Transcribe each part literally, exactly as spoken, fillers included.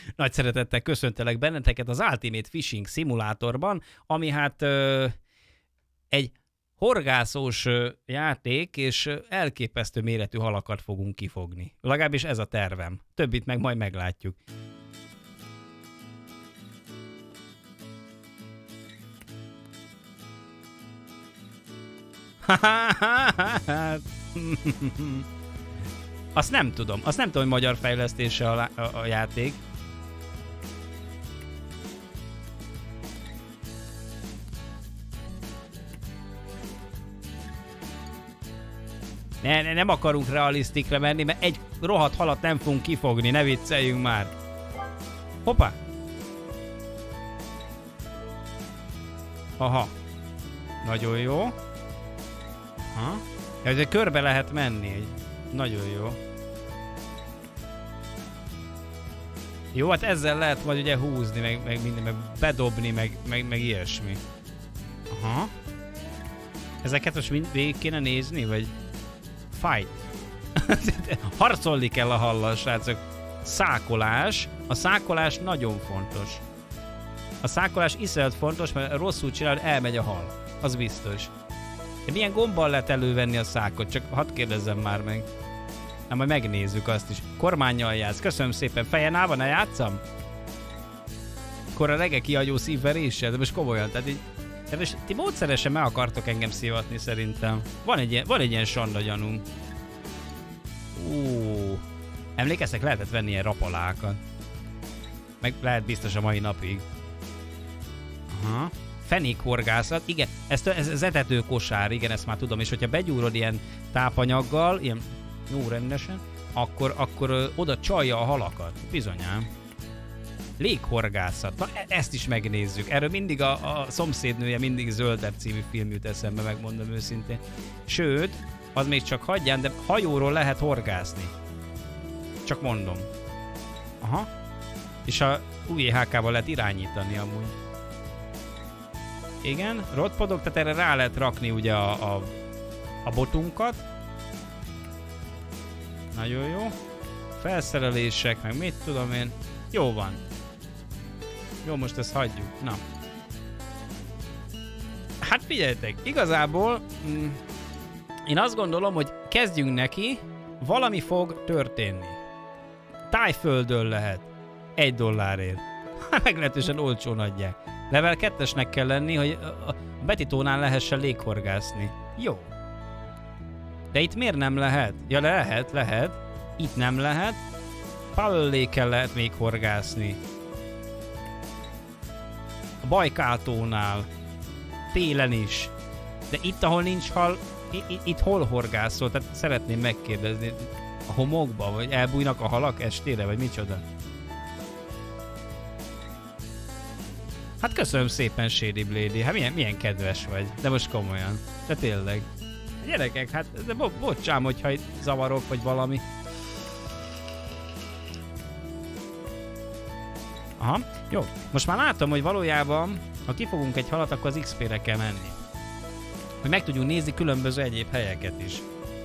Nagy szeretettel köszöntelek benneteket az Ultimate Fishing Simulatorban, ami hát ö, egy horgászós ö, játék, és ö, elképesztő méretű halakat fogunk kifogni. Legalábbis ez a tervem. Többit meg majd meglátjuk. Azt nem tudom. Azt nem tudom, hogy magyar fejlesztése a, a, a játék. Ne, ne, nem akarunk realisztikre menni, mert egy rohadt halat nem fogunk kifogni, ne vicceljünk már. Hoppá! Aha. Nagyon jó. Aha. Ja, hogy körbe lehet menni. Nagyon jó. Jó, hát ezzel lehet majd ugye húzni, meg, meg minden, meg bedobni, meg, meg, meg ilyesmi. Aha. Ezeket most mind végig kéne nézni, vagy... Fight. Harcolni kell a hallal, srácok. Szákolás. A szákolás nagyon fontos. A szákolás iszonyat fontos, mert rosszul csinálod, elmegy a hal. Az biztos. De milyen gombbal lehet elővenni a szákot? Csak hadd kérdezzem már meg. Na, majd megnézzük azt is. Kormánnyal játsz. Köszönöm szépen. Fejen állva, ne játszam? Akkor a rege kiagyó szívveréssel, de most komolyan. Tehát így, de most ti módszeresen meg akartok engem szivatni szerintem. Van egy ilyen, van egy ilyen sanda gyanúm. Ó, emlékeztek, lehetett venni ilyen rapalákat. Meg lehet biztos a mai napig. Aha. Fenékhorgászat, igen, ez, ez, ez etetőkosár, igen, ezt már tudom, és hogyha begyúrod ilyen tápanyaggal, ilyen jó rendesen, akkor, akkor ö, oda csalja a halakat, bizonyám. Léghorgászat, na e ezt is megnézzük, erről mindig a, a szomszédnője mindig Zöldebb című film jut eszembe, megmondom őszintén. Sőt, az még csak hagyján, de hajóról lehet horgászni. Csak mondom. Aha. És a u jé há ká-val lehet irányítani amúgy. Igen, rotpodok, tehát erre rá lehet rakni ugye a, a, a botunkat. Nagyon jó. Felszerelések, meg mit tudom én. Jó van. Jó, most ezt hagyjuk. Na. Hát figyeljetek, igazából mm, én azt gondolom, hogy kezdjünk neki, valami fog történni. Tájföldön lehet. Egy dollárért. Meglehetősen olcsón adják. Level kettesnek kell lenni, hogy a Betitónál lehessen léghorgászni. Jó. De itt miért nem lehet? Ja, lehet, lehet. Itt nem lehet. Powell Lake-en lehet még horgászni. A Bajkáltónál. Télen is. De itt, ahol nincs hal, itt hol horgászol? Tehát szeretném megkérdezni. A homokba? Vagy elbújnak a halak estére? Vagy micsoda? Hát köszönöm szépen, Shady Blady. Hát milyen, milyen kedves vagy. De most komolyan. De tényleg. Gyerekek, hát de bo bocsám, hogyha zavarok, vagy valami. Aha, jó. Most már látom, hogy valójában, ha kifogunk egy halat, akkor az iksz pére kell menni. Hogy meg tudjunk nézni különböző egyéb helyeket is.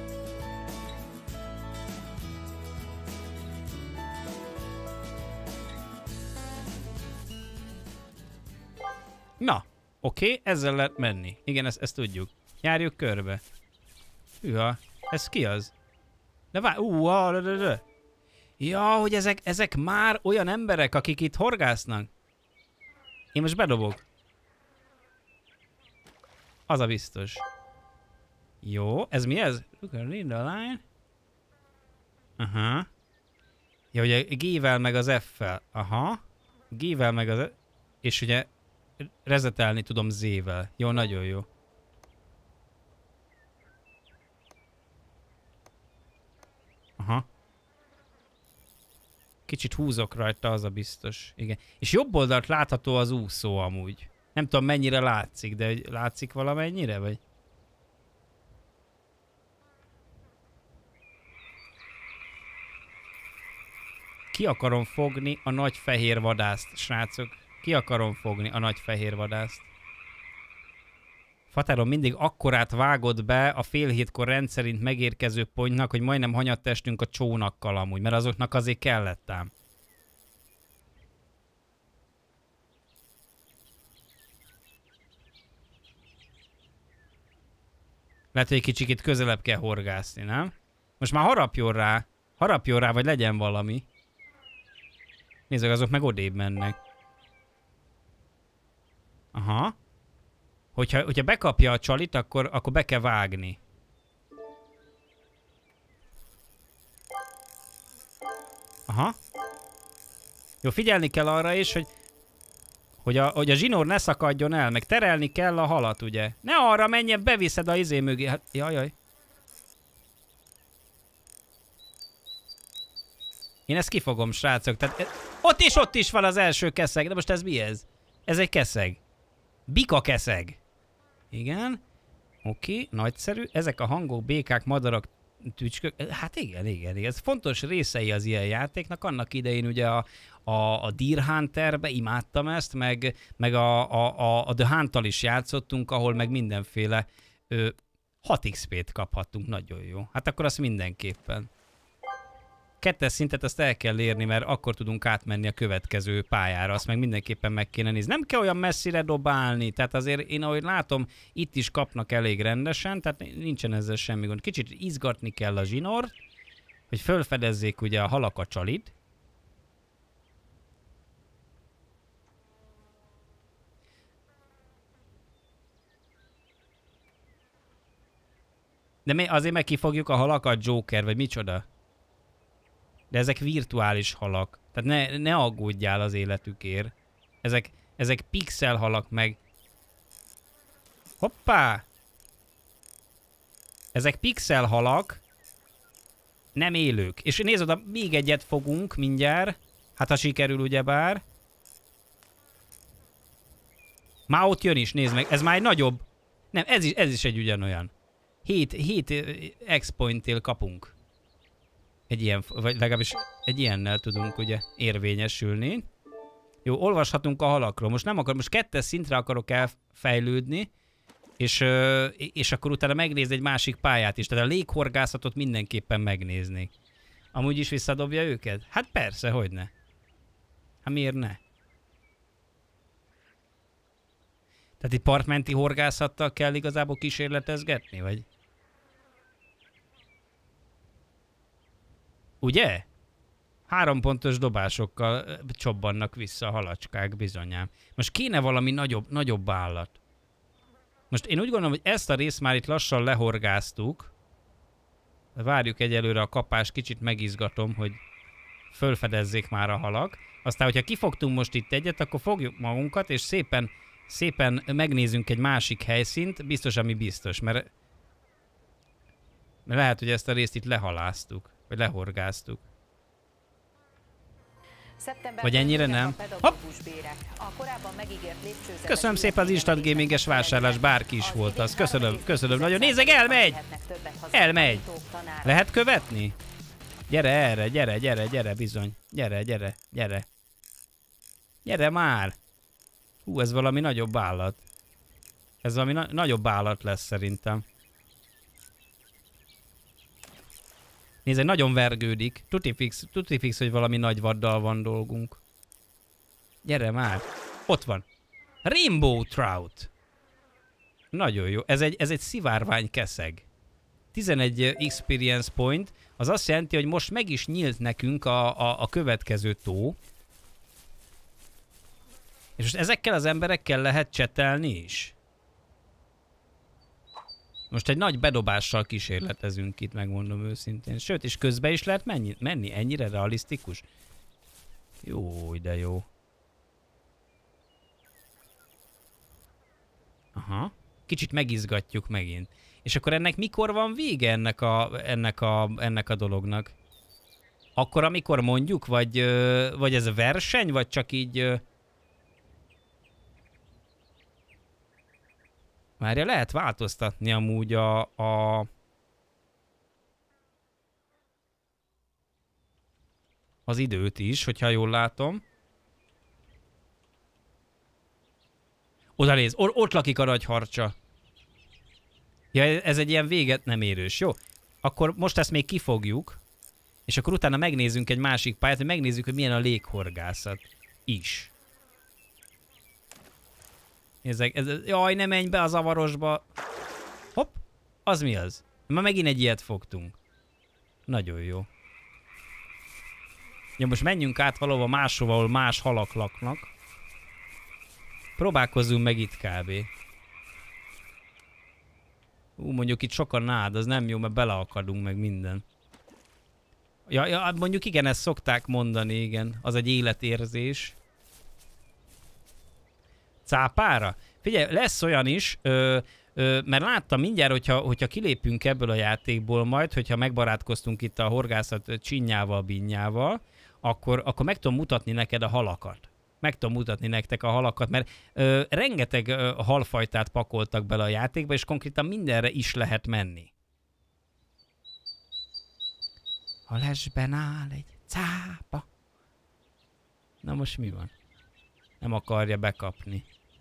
Na, oké, okay, ezzel lehet menni. Igen, ezt, ezt tudjuk. Járjuk körbe. Hűha, ez ki az? De várj, ú, de, de, de. Ja, hogy ezek, ezek már olyan emberek, akik itt horgásznak. Én most bedobok. Az a biztos. Jó, ez mi ez? Look at the line. Aha. Ja, ugye G-vel meg az F-fel. Aha. G-vel meg az... És ugye... rezetelni tudom Z-vel. Jó, nagyon jó. Aha. Kicsit húzok rajta, az a biztos. Igen. És jobb oldalt látható az úszó amúgy. Nem tudom mennyire látszik, de látszik valamennyire, vagy? Ki akarom fogni a nagy fehér vadászt, srácok? Ki akarom fogni a nagy fehér vadászt? Fatáron mindig akkorát vágott be a fél hétkor rendszerint megérkező pontnak, hogy majdnem hanyatt estünk a csónakkal amúgy, mert azoknak azért kellett ám. Lehet, hogy egy kicsit közelebb kell horgászni, nem? Most már harapjon rá. Harapjon rá, vagy legyen valami. Nézzük, azok meg odébb mennek. Aha. Hogyha, hogyha bekapja a csalit, akkor, akkor be kell vágni. Aha. Jó, figyelni kell arra is, hogy, hogy, a, hogy a zsinór ne szakadjon el, meg terelni kell a halat, ugye? Ne arra menjen, beviszed a izé mögé. Hát, jajjaj. Én ezt kifogom, srácok. Tehát, ott is, ott is van az első keszeg. De most ez mi ez? Ez egy keszeg. Bika keszeg. Igen. Oké, nagyszerű. Ezek a hangok, békák, madarak, tücskök. Hát igen, igen, igen. Ez fontos részei az ilyen játéknak. Annak idején ugye a, a, a Deer Hunterbe imádtam ezt, meg, meg a, a, a, a The Hunt-tal is játszottunk, ahol meg mindenféle ö, hat iksz pét kaphattunk. Nagyon jó. Hát akkor azt mindenképpen. Kettes szintet azt el kell érni, mert akkor tudunk átmenni a következő pályára. Azt meg mindenképpen meg kéne nézni. Nem kell olyan messzire dobálni, tehát azért én ahogy látom, itt is kapnak elég rendesen, tehát nincsen ezzel semmi gond. Kicsit izgatni kell a zsinort, hogy felfedezzék ugye a halak a csalit. De mi azért meg kifogjuk a halakat, Joker, vagy micsoda? De ezek virtuális halak. Tehát ne, ne aggódjál az életükért. Ezek, ezek pixel halak meg. Hoppá! Ezek pixel halak. Nem élők. És nézd oda, még egyet fogunk mindjárt. Hát ha sikerül ugyebár. Már ott jön is, nézd meg. Ez már egy nagyobb. Nem, ez is, ez is egy ugyanolyan. hét X-pointtél kapunk. Egy ilyen, vagy legalábbis egy ilyennel tudunk ugye érvényesülni. Jó, olvashatunk a halakról. Most nem akar, most kettes szintre akarok elfejlődni, és, és akkor utána megnézni egy másik pályát is. Tehát a léghorgászatot mindenképpen megnézni. Amúgy is visszadobja őket? Hát persze, hogyne. Hát miért ne? Tehát itt partmenti horgászattal kell igazából kísérletezgetni, vagy? Ugye? Három pontos dobásokkal csobbannak vissza a halacskák bizonyám. Most kéne valami nagyobb, nagyobb állat. Most én úgy gondolom, hogy ezt a részt már itt lassan lehorgáztuk. Várjuk egyelőre a kapást, kicsit megizgatom, hogy fölfedezzék már a halak. Aztán, hogyha kifogtunk most itt egyet, akkor fogjuk magunkat, és szépen, szépen megnézzünk egy másik helyszínt. Biztos, ami biztos, mert, mert lehet, hogy ezt a részt itt lehaláztuk. Vagy lehorgáztuk. Vagy ennyire nem? Hopp! Köszönöm szépen az instant gaminges vásárlás, bárki is volt az. Köszönöm, köszönöm nagyon. Nézzek, elmegy! Elmegy! Lehet követni? Gyere erre, gyere, gyere, gyere, bizony. Gyere, gyere, gyere. Gyere már! Hú, ez valami nagyobb állat. Ez valami na nagyobb állat lesz szerintem. Nézd, nagyon vergődik. Tuti fix, tuti fix, hogy valami nagy vaddal van dolgunk. Gyere már. Ott van. Rainbow Trout. Nagyon jó. Ez egy, ez egy szivárvány keszeg. tizenegy experience point. Az azt jelenti, hogy most meg is nyílt nekünk a, a, a következő tó. És most ezekkel az emberekkel lehet csetelni is. Most egy nagy bedobással kísérletezünk itt, megmondom őszintén. Sőt, és közben is lehet menni, menni. Ennyire realisztikus? Jó, de jó. Aha. Kicsit megizgatjuk megint. És akkor ennek mikor van vége ennek a, ennek a, ennek a dolognak? Akkor, amikor mondjuk? Vagy, vagy ez a verseny? Vagy csak így... Várja, lehet változtatni amúgy a, a... az időt is, hogyha jól látom. Oda néz, ott lakik a nagy harcsa. Ja, ez egy ilyen véget nem érős, jó? Akkor most ezt még kifogjuk, és akkor utána megnézzünk egy másik pályát, hogy megnézzük, hogy milyen a léghorgászat is. Nézzek, ez, jaj, ne menj be a zavarosba. Hopp. Az mi az? Ma megint egy ilyet fogtunk. Nagyon jó. Ja, most menjünk át valahova máshova, ahol más halak laknak. Próbálkozzunk meg itt kb. Ú, mondjuk itt sokan nád, az nem jó, mert beleakadunk meg minden. Ja, ja, mondjuk igen, ezt szokták mondani, igen. Az egy életérzés. Cápára? Figyelj, lesz olyan is, ö, ö, mert láttam mindjárt, hogyha, hogyha kilépünk ebből a játékból majd, hogyha megbarátkoztunk itt a horgászat csinyával, binnyával, akkor, akkor meg tudom mutatni neked a halakat. Meg tudom mutatni nektek a halakat, mert ö, rengeteg ö, halfajtát pakoltak bele a játékba, és konkrétan mindenre is lehet menni. A lesben áll egy cápa. Na most mi van? Nem akarja bekapni.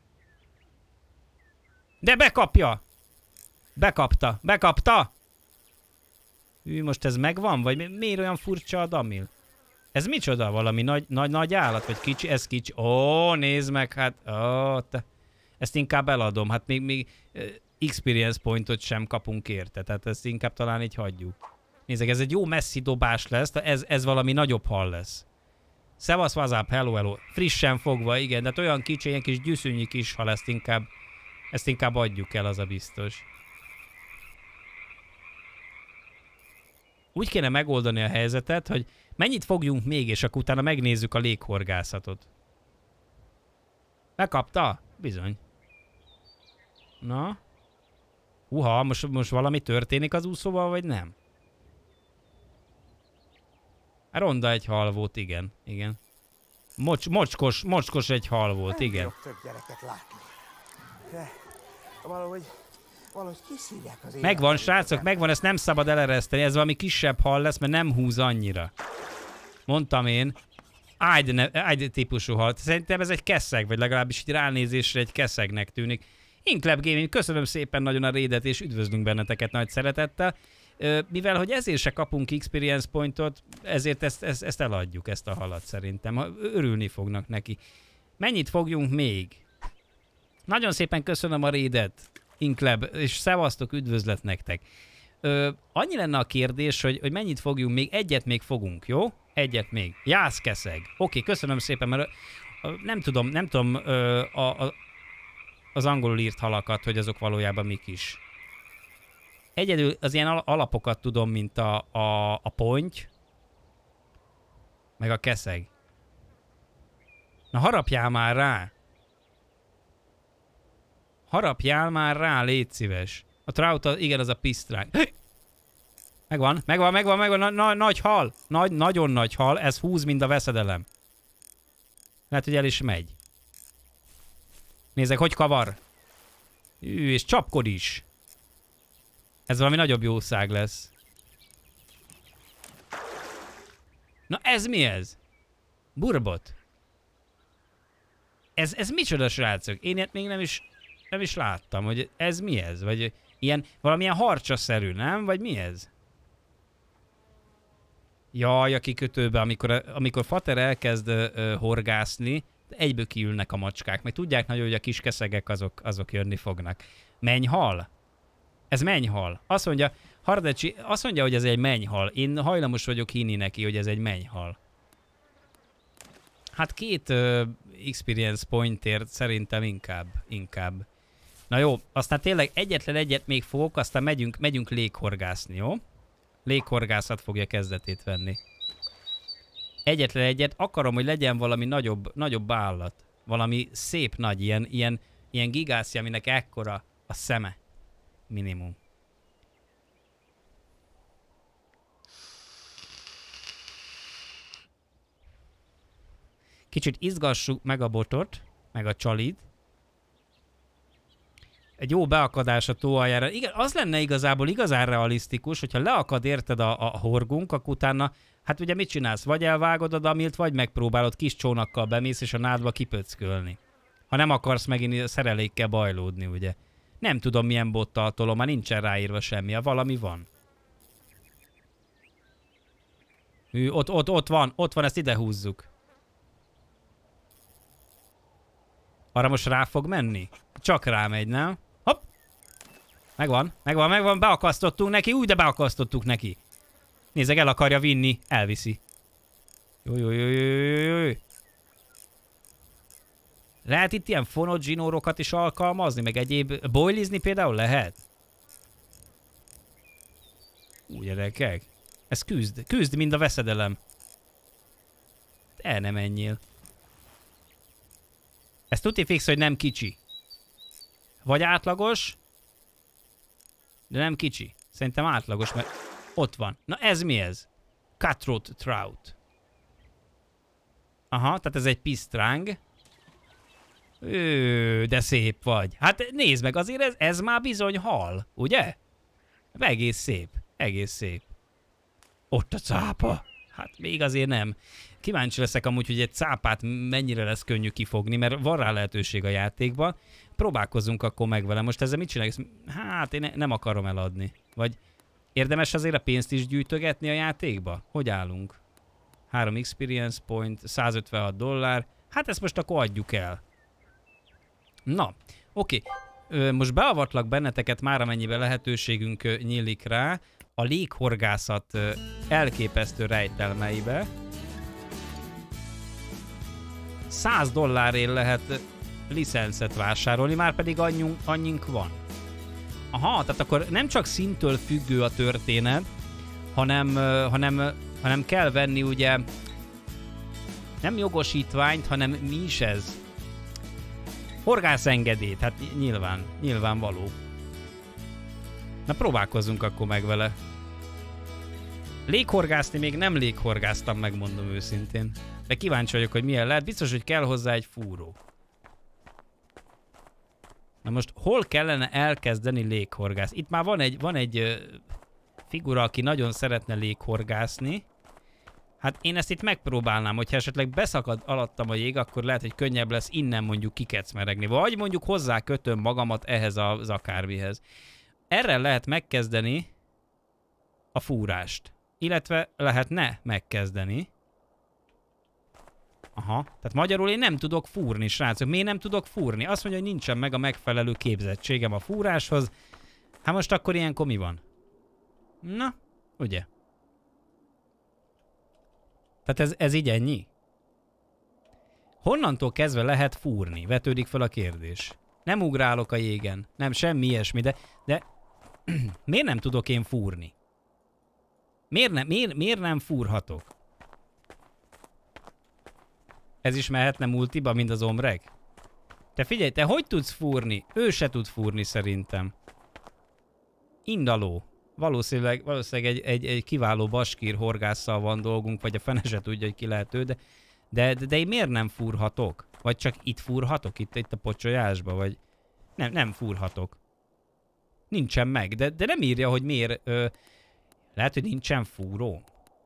De bekapja! Bekapta! Bekapta! Ő most ez megvan? Vagy mi, miért olyan furcsa a Damil? Ez micsoda? Valami nagy, nagy, nagy állat? Vagy kicsi? Ez kicsi? Ó, nézd meg, hát... Ó, te. Ezt inkább eladom. Hát még, még experience pointot sem kapunk érte. Tehát ezt inkább talán így hagyjuk. Nézzek, ez egy jó messzi dobás lesz. Ez, ez valami nagyobb hal lesz. Szevasz, what's up, hello, hello. Frissen fogva, igen. De hát olyan kicsi, ilyen kis gyűszűnyi kis hal, ezt inkább... Ezt inkább adjuk el, az a biztos. Úgy kéne megoldani a helyzetet, hogy mennyit fogjunk még, és akkor utána megnézzük a léghorgászatot. Megkapta? Bizony. Na? Uha, most, most valami történik az úszóval, vagy nem? Ronda egy hal volt, igen. Igen. Mocs, mocskos, mocskos egy hal volt, igen. Nem több gyereket látni. De valahogy, valahogy kiszívják az életet. Megvan, srácok, megvan, ezt nem szabad elereszteni. Ez valami kisebb hal lesz, mert nem húz annyira. Mondtam én. Ájd típusú hal. Szerintem ez egy keszeg, vagy legalábbis így ránézésre egy keszegnek tűnik. Inclap Gaming, köszönöm szépen nagyon a raidet, és üdvözlünk benneteket nagy szeretettel. Mivel, hogy ezért se kapunk experience pointot, ezért ezt, ezt, ezt eladjuk, ezt a halat szerintem. Örülni fognak neki. Mennyit fogjunk még? Nagyon szépen köszönöm a raidet, Inclab, és szevasztok, üdvözlet nektek. Ö, annyi lenne a kérdés, hogy, hogy mennyit fogjunk még, egyet még fogunk, jó? Egyet még. Jászkeszeg. Oké, köszönöm szépen, mert ö, nem tudom, nem tudom ö, a, a, az angolul írt halakat, hogy azok valójában mik is. Egyedül az ilyen alapokat tudom, mint a, a, a ponty, meg a keszeg. Na harapjál már rá! Harapjál már rá, légy szíves. A trout, igen, az a pisztrák. Megvan, megvan, megvan, megvan, na, na, nagy hal. Nagy, nagyon nagy hal, ez húz, mint a veszedelem. Lehet, hogy el is megy. Nézzek, hogy kavar. Ű, és csapkod is. Ez valami nagyobb jószág lesz. Na ez mi ez? Burbot. Ez, ez micsoda, srácok? Én ilyet még nem is... Nem is láttam, hogy ez mi ez? Vagy ilyen, valamilyen harcsaszerű, nem? Vagy mi ez? Jaj, a kikötőbe, amikor, amikor Fater elkezd uh, horgászni, egyből kiülnek a macskák. Meg tudják nagyon, hogy a kis keszegek azok, azok jönni fognak. Mennyhal? Ez mennyhal. Azt mondja, Hardecsi, azt mondja, hogy ez egy mennyhal. Én hajlamos vagyok hinni neki, hogy ez egy mennyhal. Hát két uh, experience pointért szerintem inkább, inkább. Na jó, aztán tényleg egyetlen egyet még fogok, aztán megyünk, megyünk léghorgászni, jó? Léghorgászat fogja kezdetét venni. Egyetlen egyet, akarom, hogy legyen valami nagyobb, nagyobb állat. Valami szép nagy, ilyen, ilyen, ilyen gigászi, aminek ekkora a szeme. Minimum. Kicsit izgassuk meg a botot, meg a csalit. Egy jó beakadás a tó aljára. Igen, az lenne igazából igazán realisztikus, hogyha leakad érted a, a horgunk, akkor utána, hát ugye mit csinálsz? Vagy elvágod a damilt, vagy megpróbálod kis csónakkal bemész, és a nádba kipöckölni. Ha nem akarsz megint a szerelékkel bajlódni, ugye. Nem tudom milyen bottal tolom, már nincsen ráírva semmi, ha valami van. Hű, ott, ott, ott van, ott van, ezt ide húzzuk. Arra most rá fog menni? Csak rámegy, nem? Hopp! Megvan, megvan, megvan, beakasztottunk neki, úgy, de beakasztottuk neki. Nézzek, el akarja vinni, elviszi. Jó, jó, jó, jó, jó, jó. Lehet itt ilyen fonott zsinórokat is alkalmazni, meg egyéb... Boilizni például lehet? Ú, gyerekek. Ez küzd, küzd, mind a veszedelem. El nem menjél. Ez tuti fix, hogy nem kicsi. Vagy átlagos, de nem kicsi. Szerintem átlagos, mert ott van. Na ez mi ez? Cutthroat trout. Aha, tehát ez egy pisztráng. Ő, de szép vagy. Hát nézd meg, azért ez, ez már bizony hal, ugye? Egész szép, egész szép. Ott a cápa. Hát még azért nem. Kíváncsi leszek amúgy, hogy egy cápát mennyire lesz könnyű kifogni, mert van rá lehetőség a játékban. Próbálkozzunk akkor meg vele. Most ezzel mit csinálsz? Hát én ne, nem akarom eladni. Vagy érdemes azért a pénzt is gyűjtögetni a játékba? Hogy állunk? három experience point, százötvenhat dollár. Hát ezt most akkor adjuk el. Na, oké. Okay. Most beavatlak benneteket már, amennyiben lehetőségünk nyílik rá a léghorgászat elképesztő rejtelmeibe. száz dollárért lehet licencet vásárolni, már pedig annyunk, annyink van. Aha, tehát akkor nem csak szintől függő a történet, hanem, hanem, hanem kell venni ugye nem jogosítványt, hanem mi is ez? Horgászengedélyt, hát nyilván, nyilvánvaló. Na próbálkozzunk akkor meg vele. Léghorgászni még nem léghorgáztam, megmondom őszintén. De kíváncsi vagyok, hogy milyen lehet. Biztos, hogy kell hozzá egy fúró. Na most hol kellene elkezdeni léghorgász? Itt már van egy, van egy uh, figura, aki nagyon szeretne léghorgászni. Hát én ezt itt megpróbálnám, hogyha esetleg beszakad alattam a jég, akkor lehet, hogy könnyebb lesz innen mondjuk kikecmeregni. Vagy mondjuk hozzá kötöm magamat ehhez az akármihez. Erre lehet megkezdeni a fúrást. Illetve lehetne megkezdeni. Aha, tehát magyarul én nem tudok fúrni, srácok. Miért nem tudok fúrni? Azt mondja, hogy nincsen meg a megfelelő képzettségem a fúráshoz. Hát most akkor ilyenkor mi van? Na, ugye? Tehát ez, ez így ennyi? Honnantól kezdve lehet fúrni? Vetődik fel a kérdés. Nem ugrálok a jégen. Nem, semmi ilyesmi, de... de miért nem tudok én fúrni? Miért, ne, miért, miért nem fúrhatok? Ez is mehetne multiba, mint az omreg? Te figyelj, te hogy tudsz fúrni? Ő se tud fúrni szerintem. Indaló. Valószínűleg, valószínűleg egy, egy, egy kiváló baskír horgásszal van dolgunk, vagy a fene se tudja, hogy ki lehet ő, de, de, de, de én miért nem fúrhatok? Vagy csak itt fúrhatok? Itt, itt a pocsolyásba? Vagy nem, nem fúrhatok. Nincsen meg, de, de nem írja, hogy miért. Ö, lehet, hogy nincsen fúró.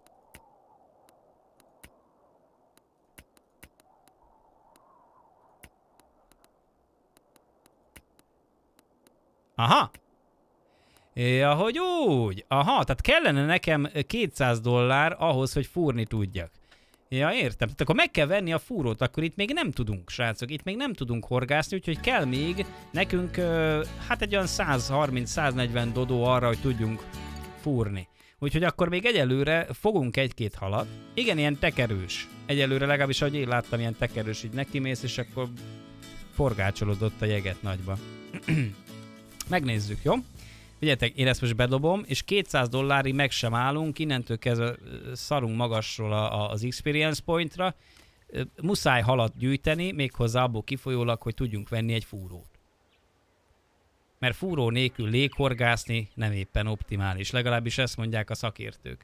Aha! Ja, hogy úgy. Aha, tehát kellene nekem kétszáz dollár ahhoz, hogy fúrni tudjak. Ja, értem. Tehát akkor meg kell venni a fúrót, akkor itt még nem tudunk, srácok. Itt még nem tudunk horgászni, úgyhogy kell még nekünk, hát egy olyan száz harminc száz negyven dodó arra, hogy tudjunk fúrni. Úgyhogy akkor még egyelőre fogunk egy-két halat. Igen, ilyen tekerős. Egyelőre legalábbis, ahogy én láttam, ilyen tekerős, így nekimész, és akkor forgácsolódott a jeget nagyba. Megnézzük, jó? Figyeljetek, én ezt most bedobom, és kétszáz dollárig meg sem állunk, innentől kezdve szarunk magasról a, a, az experience pointra. Muszáj halat gyűjteni, méghozzá abból kifolyólag, hogy tudjunk venni egy fúrót. Mert fúró nélkül léghorgászni nem éppen optimális, legalábbis ezt mondják a szakértők.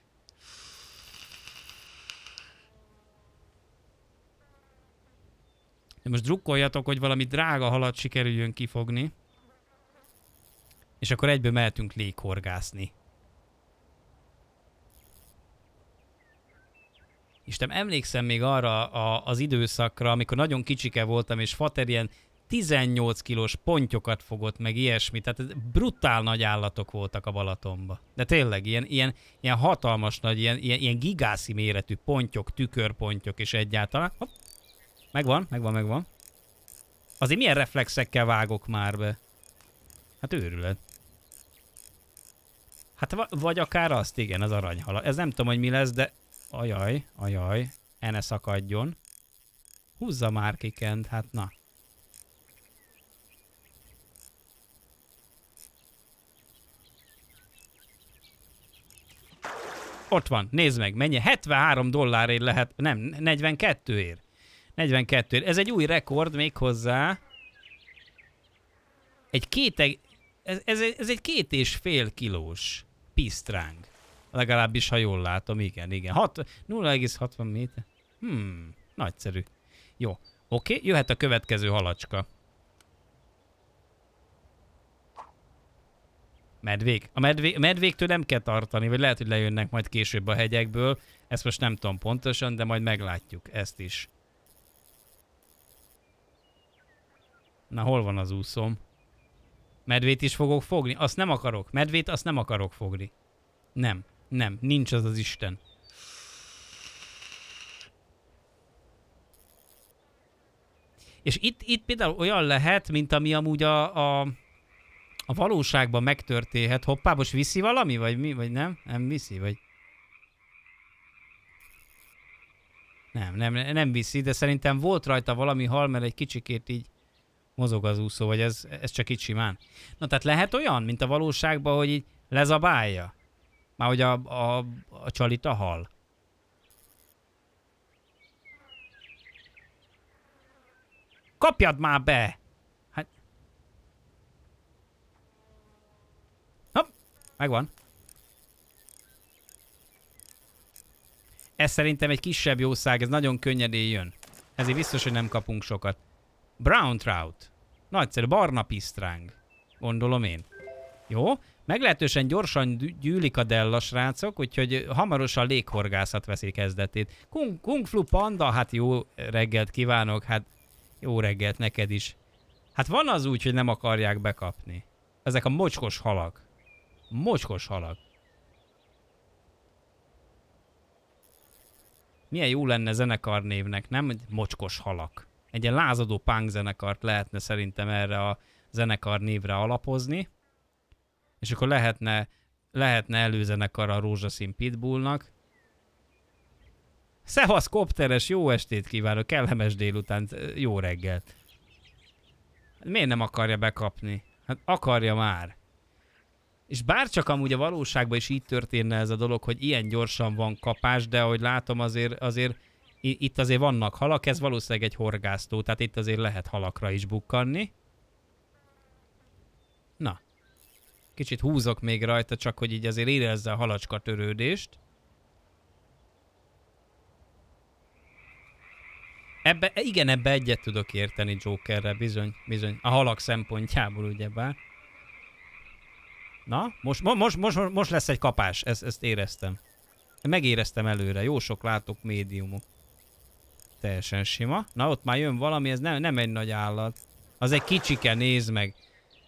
De most drukkoljatok, hogy valami drága halat sikerüljön kifogni. És akkor egyből mehetünk léghorgászni. Istenem, emlékszem még arra a, az időszakra, amikor nagyon kicsike voltam, és fater ilyen tizennyolc kilós pontyokat fogott, meg ilyesmi. Tehát brutál nagy állatok voltak a Balatonba. De tényleg, ilyen, ilyen, ilyen hatalmas nagy, ilyen, ilyen, ilyen gigászi méretű pontyok, tükörpontyok és egyáltalán. Hopp. Megvan, megvan, megvan. Azért milyen reflexekkel vágok már be? Hát őrület. Hát vagy akár azt, igen, az aranyhala. Ez nem tudom, hogy mi lesz, de... Ajaj, ajaj, el ne szakadjon. Húzza már kikent, hát na. Ott van, nézd meg, mennyi? hetvenhárom dollárért lehet, nem, negyvenkettőért. negyvenkettőért. Ez egy új rekord még hozzá. Egy két, ez, ez, ez egy két és fél kilós pisztráng. Legalábbis, ha jól látom, igen, igen. nulla egész hatvan méter. Hmm, nagyszerű. Jó, oké, jöhet a következő halacska. Medvék. A medvé medvéktől nem kell tartani, vagy lehet, hogy lejönnek majd később a hegyekből. Ezt most nem tudom pontosan, de majd meglátjuk ezt is. Na, hol van az úszom? Medvét is fogok fogni? Azt nem akarok. Medvét azt nem akarok fogni. Nem, nem, nincs az az Isten. És itt, itt például olyan lehet, mint ami amúgy a... a A valóságban megtörténhet. Hoppá, most viszi valami? Vagy mi? Vagy nem? Nem viszi? Vagy... Nem, nem, nem viszi, de szerintem volt rajta valami hal, mert egy kicsikét így mozog az úszó, vagy ez, ez csak így simán. Na, tehát lehet olyan, mint a valóságban, hogy így lezabálja? Már hogy a, a, a csalit a hal. Kapjad már be! Megvan. Ez szerintem egy kisebb jószág, ez nagyon könnyedén jön. Ezért biztos, hogy nem kapunk sokat. Brown trout. Nagyszerű, barna pisztráng. Gondolom én. Jó, meglehetősen gyorsan gyűlik a della, srácok, úgyhogy hamarosan léghorgászat veszi kezdetét. Kung, Kung Flu Panda, hát jó reggelt kívánok, hát jó reggelt neked is. Hát van az úgy, hogy nem akarják bekapni. Ezek a mocskos halak. Mocskos halak. Milyen jó lenne zenekarnévnek, nem? Mocskos halak. Egy ilyen lázadó punk zenekart lehetne szerintem erre a zenekar névre alapozni. És akkor lehetne, lehetne előzenekar a Rózsaszín Pitbullnak. Szevasz, kopteres, jó estét kívánok, kellemes délután, jó reggelt. Miért nem akarja bekapni? Hát akarja már. És bárcsak amúgy a valóságban is így történne ez a dolog, hogy ilyen gyorsan van kapás, de ahogy látom azért, azért itt azért vannak halak, ez valószínűleg egy horgásztó, tehát itt azért lehet halakra is bukkanni. Na. Kicsit húzok még rajta, csak hogy így azért érezze a halacska törődést. Ebbe, igen, ebbe egyet tudok érteni Jokerre, bizony, bizony. A halak szempontjából ugyebár. Na, most, most, most, most lesz egy kapás, ezt, ezt éreztem. Megéreztem előre, jó sok látok médiumok. Teljesen sima. Na, ott már jön valami, ez nem, nem egy nagy állat. Az egy kicsike, nézd meg.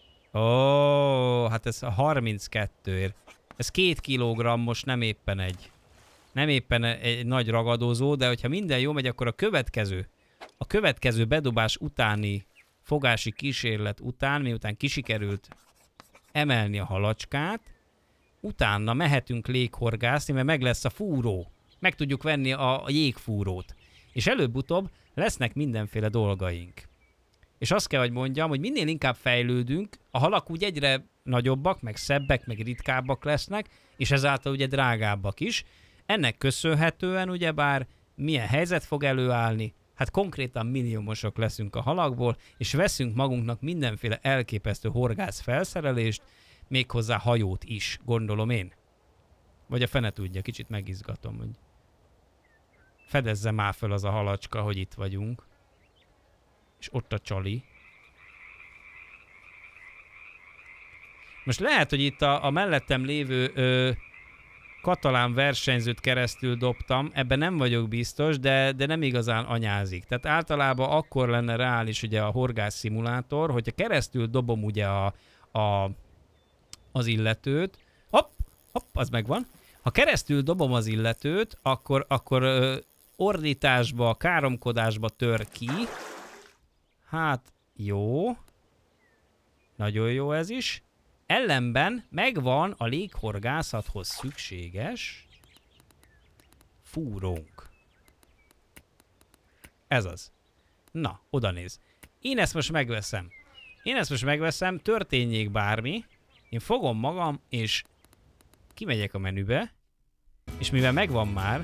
Ó, hát ez a harminckettőért. Ez két kilogramm, most nem éppen egy. Nem éppen egy nagy ragadozó, de hogyha minden jó megy, akkor a következő, a következő bedobás utáni fogási kísérlet után, miután kisikerült emelni a halacskát, utána mehetünk léghorgászni, mert meg lesz a fúró. Meg tudjuk venni a, a jégfúrót. És előbb-utóbb lesznek mindenféle dolgaink. És azt kell, hogy mondjam, hogy minél inkább fejlődünk, a halak úgy egyre nagyobbak, meg szebbek, meg ritkábbak lesznek, és ezáltal ugye drágábbak is. Ennek köszönhetően ugyebár milyen helyzet fog előállni, hát konkrétan milliómosok leszünk a halakból, és veszünk magunknak mindenféle elképesztő horgász felszerelést, méghozzá hajót is, gondolom én. Vagy a fene tudja, kicsit megizgatom, hogy fedezze már föl az a halacska, hogy itt vagyunk. És ott a csali. Most lehet, hogy itt a, a mellettem lévő ö, katalán versenyzőt keresztül dobtam, ebben nem vagyok biztos, de, de nem igazán anyázik. Tehát általában akkor lenne reális ugye a horgász szimulátor, hogyha keresztül dobom ugye a, a, az illetőt, hopp, hopp, az megvan. Ha keresztül dobom az illetőt, akkor, akkor ö, ordításba, káromkodásba tör ki. Hát, jó. Nagyon jó ez is. Ellenben megvan a léghorgászathoz szükséges fúrónk. Ez az. Na, oda néz. Én ezt most megveszem. Én ezt most megveszem, történjék bármi. Én fogom magam, és kimegyek a menübe. És mivel megvan már...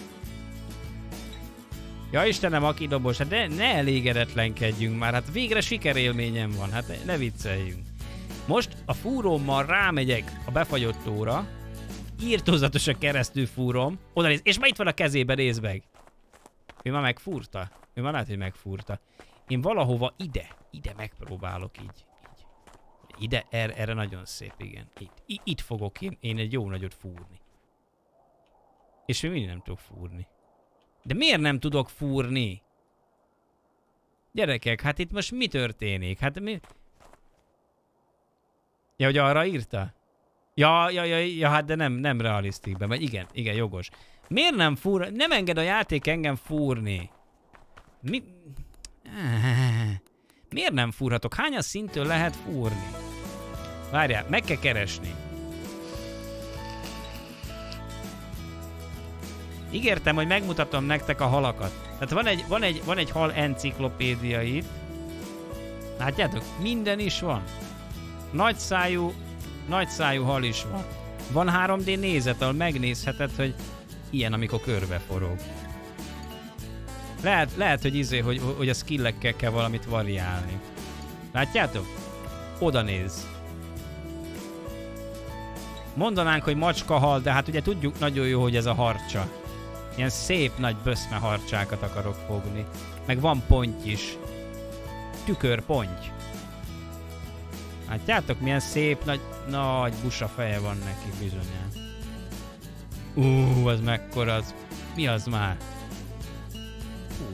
Ja Istenem, aki dobos, hát ne, ne elégedetlenkedjünk már, hát végre sikerélményem van, hát ne, ne vicceljünk. Most a fúrómmal rámegyek a befagyott tóra, írtózatosan keresztül fúrom, oda néz, és már itt van a kezében, nézd meg. Ő már megfúrta. Ő már lehet, hogy megfúrta. Én valahova ide, ide megpróbálok így. így. Ide, erre, erre nagyon szép, igen. Itt, itt fogok én, én egy jó nagyot fúrni. És még mindig nem tudok fúrni. De miért nem tudok fúrni? Gyerekek, hát itt most mi történik? Hát mi... Ja, hogy arra írta? Ja, ja, ja, ja, hát de nem, nem realisztikben, vagy igen, igen, jogos. Miért nem fúr... Nem enged a játék engem fúrni? Mi... Miért nem fúrhatok? Hányas szintől lehet fúrni? Várjál, meg kell keresni. Ígértem, hogy megmutatom nektek a halakat. Tehát van egy, van egy, van egy hal enciklopédia itt. Látjátok? Minden is van. Nagyszájú, nagyszájú hal is van. Van három dé nézet, ahol megnézheted, hogy ilyen, amikor körbeforog. Lehet, lehet hogy izé, hogy, hogy a skillekkel kell valamit variálni. Látjátok? Oda néz. Mondanánk, hogy macska hal, de hát ugye tudjuk nagyon jó, hogy ez a harcsa. Ilyen szép nagy böszme harcsákat akarok fogni. Meg van ponty is. Tükörponty. Látjátok, milyen szép nagy, nagy busa feje van neki bizonyán. Ú, az mekkora az. Mi az már? Hú.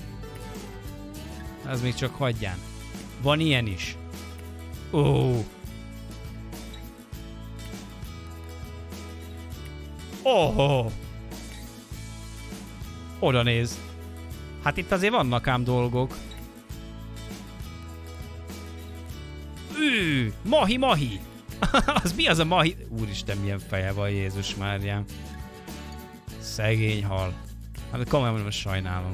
Az még csak hagyján. Van ilyen is. Ó. Oh. Oda néz. Hát itt azért vannak ám dolgok. Ű, mahi, mahi. Az mi az a mahi? Úristen, milyen feje van, Jézus Máriám. Szegény hal. Hát komolyan most sajnálom.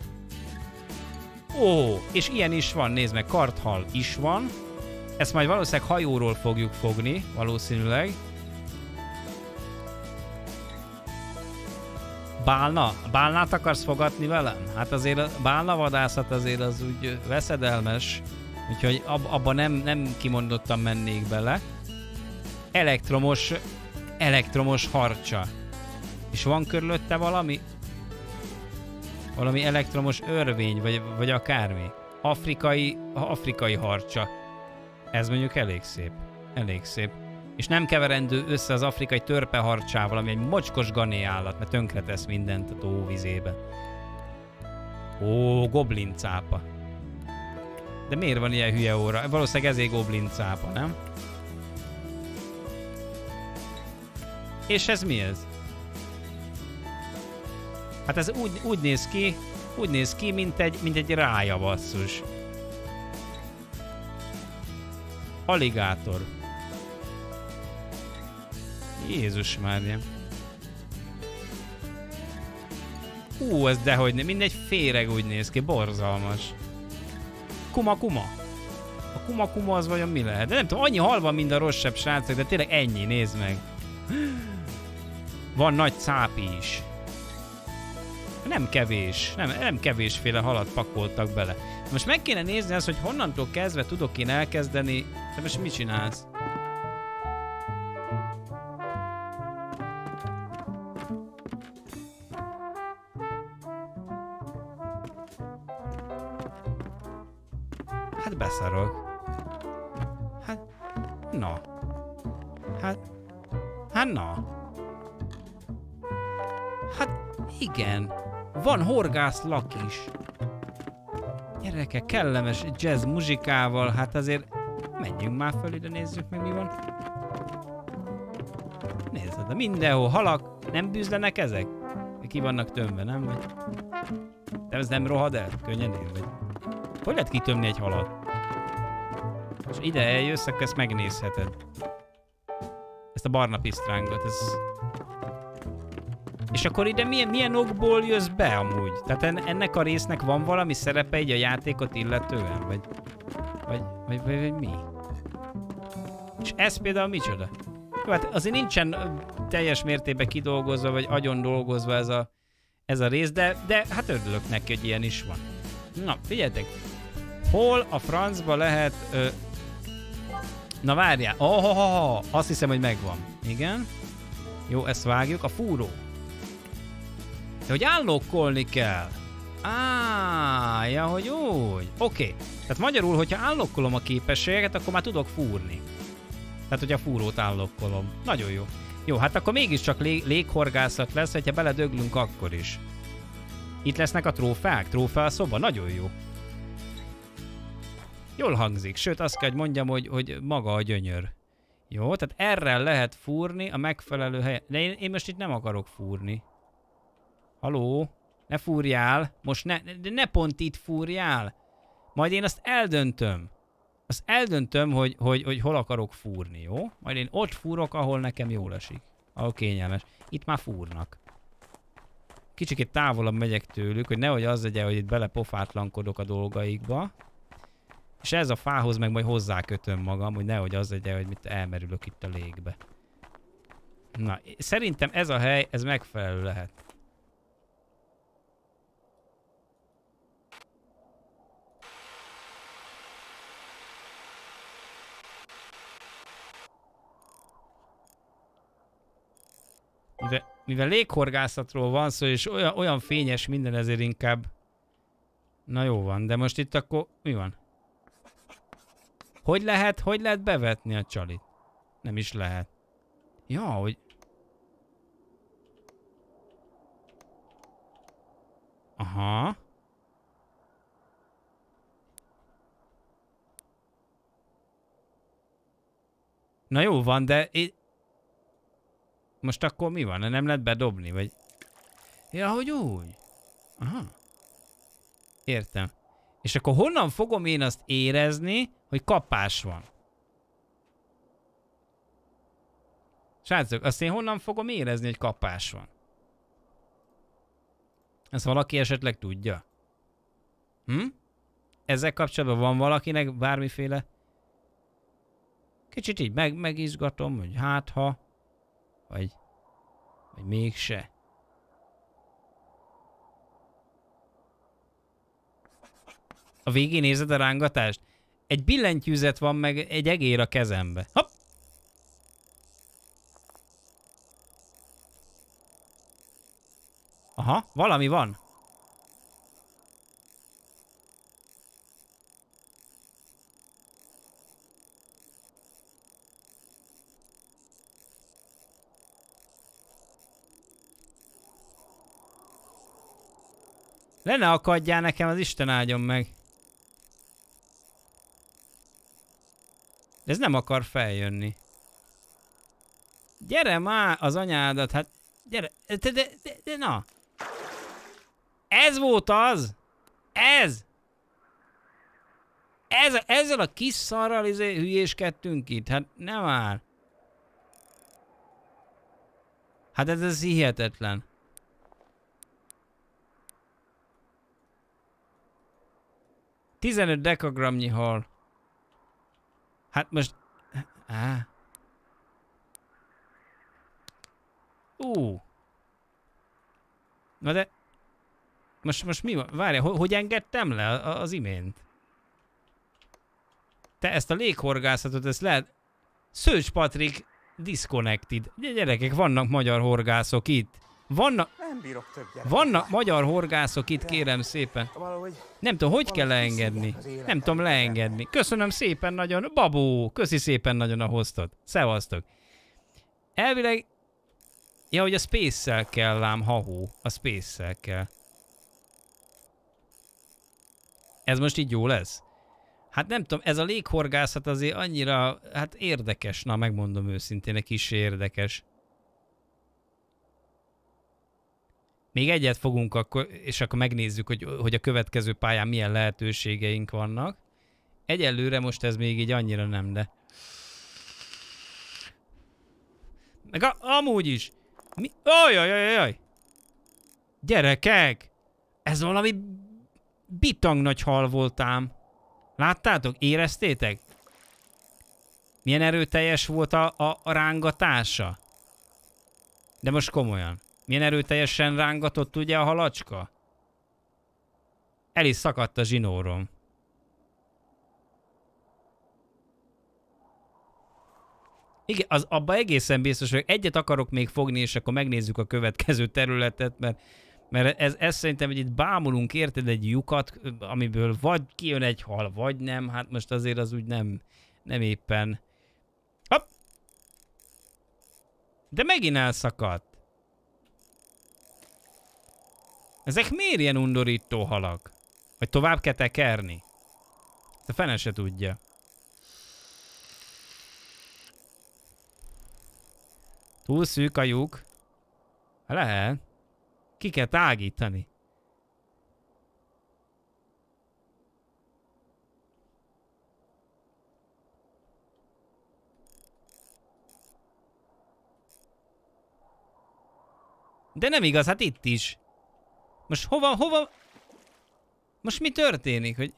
Ó, és ilyen is van, nézd meg, karthal is van. Ezt majd valószínűleg hajóról fogjuk fogni, valószínűleg. Bálna? Bálnát akarsz fogadni velem? Hát azért a bálnavadászat azért az úgy veszedelmes. Úgyhogy ab, abba nem, nem kimondottan mennék bele. Elektromos, elektromos harcsa. És van körülötte valami? Valami elektromos örvény, vagy, vagy akármi. Afrikai, afrikai harcsa. Ez mondjuk elég szép. Elég szép. És nem keverendő össze az afrikai törpeharcsával, ami egy mocskos gané állat, mert tönkretesz mindent a tóvizébe. Ó, goblin cápa. De miért van ilyen hülye óra? Valószínűleg ezért goblin cápa, nem? És ez mi ez? Hát ez úgy, úgy néz ki, úgy néz ki, mint egy, mint egy rája, basszus. Aligátor. Jézus Mária. Hú, ez dehogy nem, mindegy féreg úgy néz ki, borzalmas. Kuma kuma. A kuma kuma az vajon mi lehet? De nem tudom, annyi hal van, mind a rosszabb srácok, de tényleg ennyi, nézd meg. Van nagy cápi is. Nem kevés, nem, nem kevésféle halat pakoltak bele. Most meg kéne nézni azt, hogy honnantól kezdve tudok én elkezdeni. Te most mit csinálsz? Hát beszarok. Hát... Na. Hát... Hát na. Hát igen. Van horgászlak is. Gyerekek, kellemes jazz muzsikával, hát azért menjünk már föl ide, nézzük meg mi van. Nézd, de mindenhol halak, nem bűzlenek ezek? Ki vannak tömve, nem? Vagy... De ez nem rohad el? Könnyedén vagy? Hogy lehet kitömni egy halat? És ide eljössz, akkor ezt megnézheted. Ezt a barna pisztrángot, ez... És akkor ide milyen, milyen okból jössz be amúgy? Tehát ennek a résznek van valami szerepe így a játékot illetően? Vagy... Vagy... Vagy, vagy, vagy mi? És ez például micsoda? Jó, hát azért nincsen teljes mértékben kidolgozva, vagy agyon dolgozva ez a, ez a rész, de, de hát örülök neki, hogy ilyen is van. Na, figyeljetek! Hol a francba lehet... Ö... Na várjál! Oh, oh, oh, oh. Azt hiszem, hogy megvan. Igen. Jó, ezt vágjuk. A fúró. De hogy állokkolni kell. Á, ja, hogy úgy. Oké. Okay. Tehát magyarul, hogyha állokkolom a képességet, akkor már tudok fúrni. Tehát, hogy a fúrót állokkolom. Nagyon jó. Jó, hát akkor mégiscsak lég léghorgászat lesz, hogyha beledöglünk akkor is. Itt lesznek a trófeák? Trófea szoba? Nagyon jó. Jól hangzik. Sőt, azt kell, hogy mondjam, hogy, hogy maga a gyönyör. Jó, tehát erre lehet fúrni a megfelelő helyen. De én, én most itt nem akarok fúrni. Haló? Ne fúrjál. Most ne, de ne pont itt fúrjál. Majd én azt eldöntöm. Azt eldöntöm, hogy, hogy, hogy hol akarok fúrni, jó? Majd én ott fúrok, ahol nekem jól esik. Ahol kényelmes. Itt már fúrnak. Kicsikét távolabb megyek tőlük, hogy nehogy az legyen, hogy itt belepofátlankodok a dolgaikba. És ez a fához meg majd hozzákötöm magam, hogy nehogy az legyen, hogy mit elmerülök itt a légbe. Na, szerintem ez a hely, ez megfelelő lehet. Mivel, mivel léghorgászatról van szó, és olyan, olyan fényes minden, ezért inkább... Na jó van, de most itt akkor... Mi van? Hogy lehet, hogy lehet bevetni a csalit? Nem is lehet. Ja, hogy... Aha. Na jó van, de... Most akkor mi van? Nem lehet bedobni, vagy... Ja, hogy úgy. Aha. Értem. És akkor honnan fogom én azt érezni, hogy kapás van? Srácok, azt én honnan fogom érezni, hogy kapás van? Ezt valaki esetleg tudja? Hm? Ezzel kapcsolatban van valakinek bármiféle... Kicsit így meg, megizgatom, hogy hát ha... Vagy... Vagy mégse. A végén érzed a rángatást? Egy billentyűzet van, meg egy egér a kezembe. Hopp! Aha, valami van. Le ne akadjál nekem, az Isten áldjon meg. Ez nem akar feljönni. Gyere már az anyádat, hát gyere, de, de, de, de na. Ez volt az! Ez! Ez ezzel a kis szarral izé hülyéskedtünk itt, hát nem már. Hát ez, ez hihetetlen. tizenöt dekagramnyi hal. Hát most... Á. Ú. Na de... Most, most mi van? Várj, hogy, hogy engedtem le az imént? Te ezt a léghorgászatot, ezt lehet... Szőcs Patrik disconnected. Gyerekek, vannak magyar horgászok itt. Vannak... Nem bírok több gyerek. Vannak magyar horgászok itt, kérem szépen. Valahogy... Nem tudom, hogy kell leengedni. Nem tudom leengedni. Köszönöm szépen nagyon. Babó, köszi szépen nagyon a hostot. Szevasztok. Elvileg... Ja, hogy a space-szel kell ám, ha-hó. A space-szel kell. Ez most így jó lesz? Hát nem tudom, ez a léghorgászat azért annyira, hát érdekes. Na, megmondom őszintén, egy kis érdekes. Még egyet fogunk akkor, és akkor megnézzük, hogy, hogy a következő pályán milyen lehetőségeink vannak. Egyelőre most ez még így annyira nem, de... Meg a, amúgy is. Mi? Ajajajajaj! Gyerekek! Ez valami bitang nagy hal voltám. Láttátok? Éreztétek? Milyen erőteljes volt a, a, a rángatása? De most komolyan. Milyen erőteljesen rángatott ugye a halacska? El is szakadt a zsinórom. Igen, az, abba egészen biztos, hogy egyet akarok még fogni, és akkor megnézzük a következő területet, mert, mert ez, ez szerintem, hogy itt bámulunk, érted, egy lyukat, amiből vagy kijön egy hal, vagy nem, hát most azért az úgy nem, nem éppen... Hopp! De megint elszakadt. Ezek miért ilyen undorító halak? Vagy tovább kell tekerni? A fene se tudja. Túl szűk a lyuk. Lehet. Ki kell tágítani. De nem igaz, hát itt is. Most hova, hova... Most mi történik, hogy...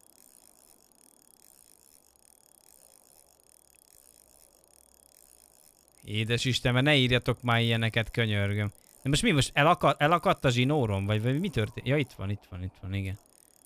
Édes Istenem, ne írjatok már ilyeneket, könyörgöm. De most mi? Most elakadt, elakadt a zsinórom? Vagy, vagy mi történt? Ja, itt van, itt van, itt van, igen.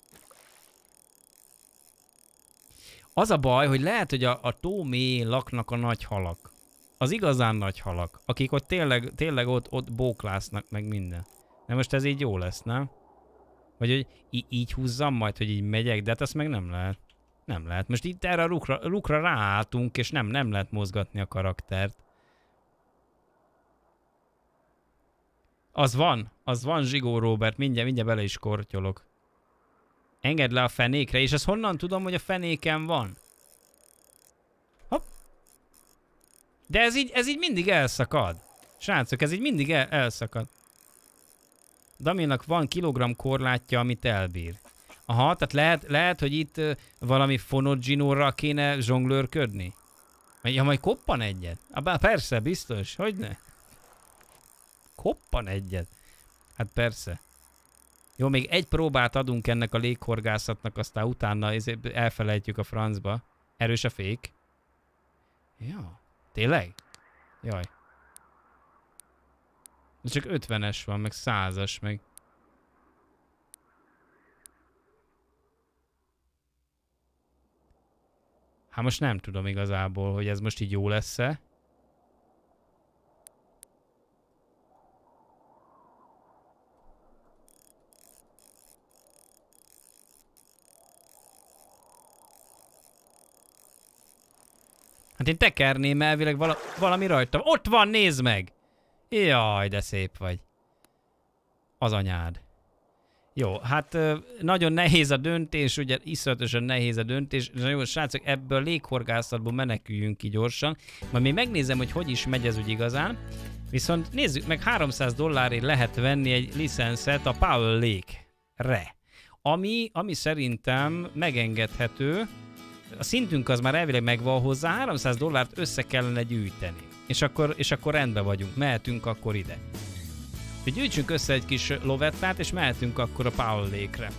Az a baj, hogy lehet, hogy a, a tó mélyén laknak a nagy halak. Az igazán nagy halak. Akik ott tényleg, tényleg ott, ott bóklásznak meg minden. De most ez így jó lesz, nem? Vagy hogy í így húzzam majd, hogy így megyek, de hát azt meg nem lehet. Nem lehet. Most itt erre a lukra, lukra ráálltunk, és nem, nem lehet mozgatni a karaktert. Az van, az van, Zsigó Róbert, mindjárt, mindjárt bele is kortyolok. Engedd le a fenékre, és ezt honnan tudom, hogy a fenéken van? Hopp. De ez így, ez így mindig elszakad. Srácok, ez így mindig el, elszakad. Damilnak van kilogramm korlátja, amit elbír. Aha, tehát lehet, lehet hogy itt uh, valami fonott zsinórral kéne zsonglőrködni? Ja, majd koppan egyet. Abba, persze, biztos, hogyne? Koppan egyet. Hát persze. Jó, még egy próbát adunk ennek a léghorgászatnak, aztán utána elfelejtjük a francba. Erős a fék. Ja, tényleg? Jaj. De csak ötvenes van, meg százas, meg... Hát most nem tudom igazából, hogy ez most így jó lesz-e. Hát én tekerném elvileg vala valami rajta. Ott van, nézd meg! Jaj, de szép vagy. Az anyád. Jó, hát nagyon nehéz a döntés, ugye iszonyatosan nehéz a döntés. Jó, srácok, ebből a léghorgászatból meneküljünk ki gyorsan. Majd még megnézem, hogy hogy is megy ez úgy igazán. Viszont nézzük meg, háromszáz dollárért lehet venni egy licenszet a Powell Lake-re. Ami, ami szerintem megengedhető. A szintünk az már elvileg megvan hozzá, háromszáz dollárt össze kellene gyűjteni. És akkor, és akkor rendben vagyunk, mehetünk akkor ide. Hogy gyűjtsünk össze egy kis lovettát, és mehetünk akkor a Powell Lake-re.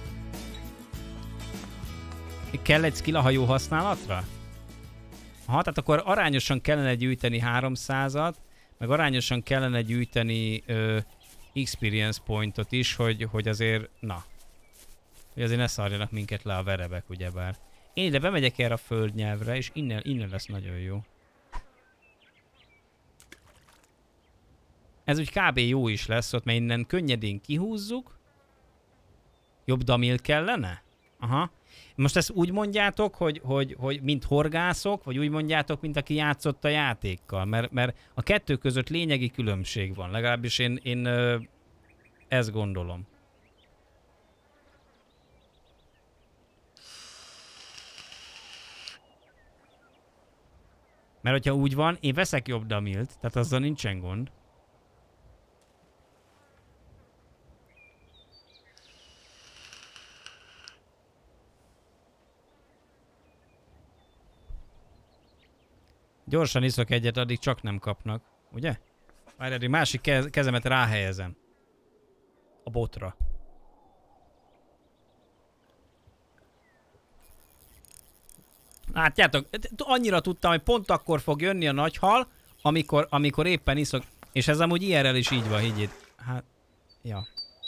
Kell egy skill a hajó használatra? Aha, tehát akkor arányosan kellene gyűjteni háromszázat, meg arányosan kellene gyűjteni ö, experience pointot is, hogy, hogy azért, na, hogy azért ne szarjanak minket le a verebek, ugyebár. Én ide bemegyek erre a földnyelvre, és innen, innen lesz nagyon jó. Ez úgy kb. Jó is lesz ott, mert innen könnyedén kihúzzuk. Jobb damil kellene? Aha. Most ezt úgy mondjátok, hogy, hogy, hogy mint horgászok, vagy úgy mondjátok, mint aki játszott a játékkal? Mert, mert a kettő között lényegi különbség van. Legalábbis én, én ö, ezt gondolom. Mert hogyha úgy van, én veszek jobb damilt, tehát azzal nincsen gond. Gyorsan iszok egyet, addig csak nem kapnak. Ugye? Várj, addig másik kez kezemet ráhelyezem. A botra. Látjátok, annyira tudtam, hogy pont akkor fog jönni a nagy hal, amikor, amikor éppen iszok. És ez amúgy ilyenrel is így van, higgyét. Hát, ja.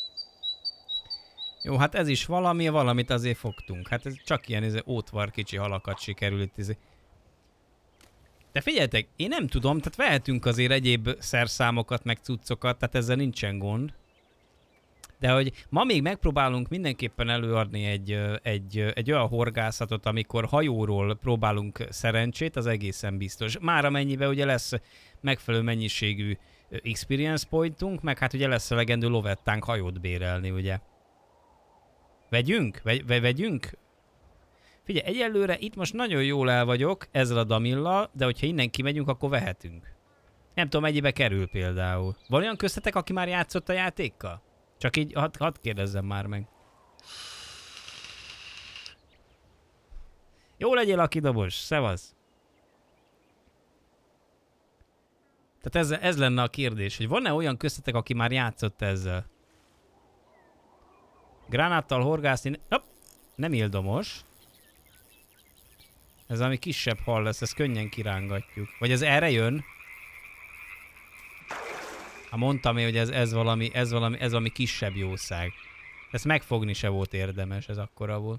Jó, hát ez is valami, valamit azért fogtunk. Hát ez csak ilyen ez ótvar kicsi halakat sikerült. Ez. De figyeljetek, én nem tudom, tehát vehetünk azért egyéb szerszámokat, meg cuccokat, tehát ezzel nincsen gond. De hogy ma még megpróbálunk mindenképpen előadni egy, egy, egy olyan horgászatot, amikor hajóról próbálunk szerencsét, az egészen biztos. Már amennyiben ugye lesz megfelelő mennyiségű experience pointunk, meg hát ugye lesz elegendő lovettánk hajót bérelni, ugye. Vegyünk? Vegy, vegyünk? Figyelj, egyelőre itt most nagyon jól el vagyok ezzel a damillal, de hogyha innen kimegyünk, akkor vehetünk. Nem tudom, mennyibe kerül például. Van olyan köztetek, aki már játszott a játékkal? Csak így, hadd had kérdezzem már meg. Jó legyél, Aki Dobos, szevasz! Tehát ez, ez lenne a kérdés, hogy van-e olyan köztetek, aki már játszott ezzel? Gránáttal horgászni... Hopp, nem ildomos. Ez ami kisebb hal lesz, ezt könnyen kirángatjuk. Vagy ez erre jön? Ha mondtam én, hogy ez, ez, valami, ez, valami, ez valami kisebb jószág. Ezt megfogni se volt érdemes, ez akkora volt.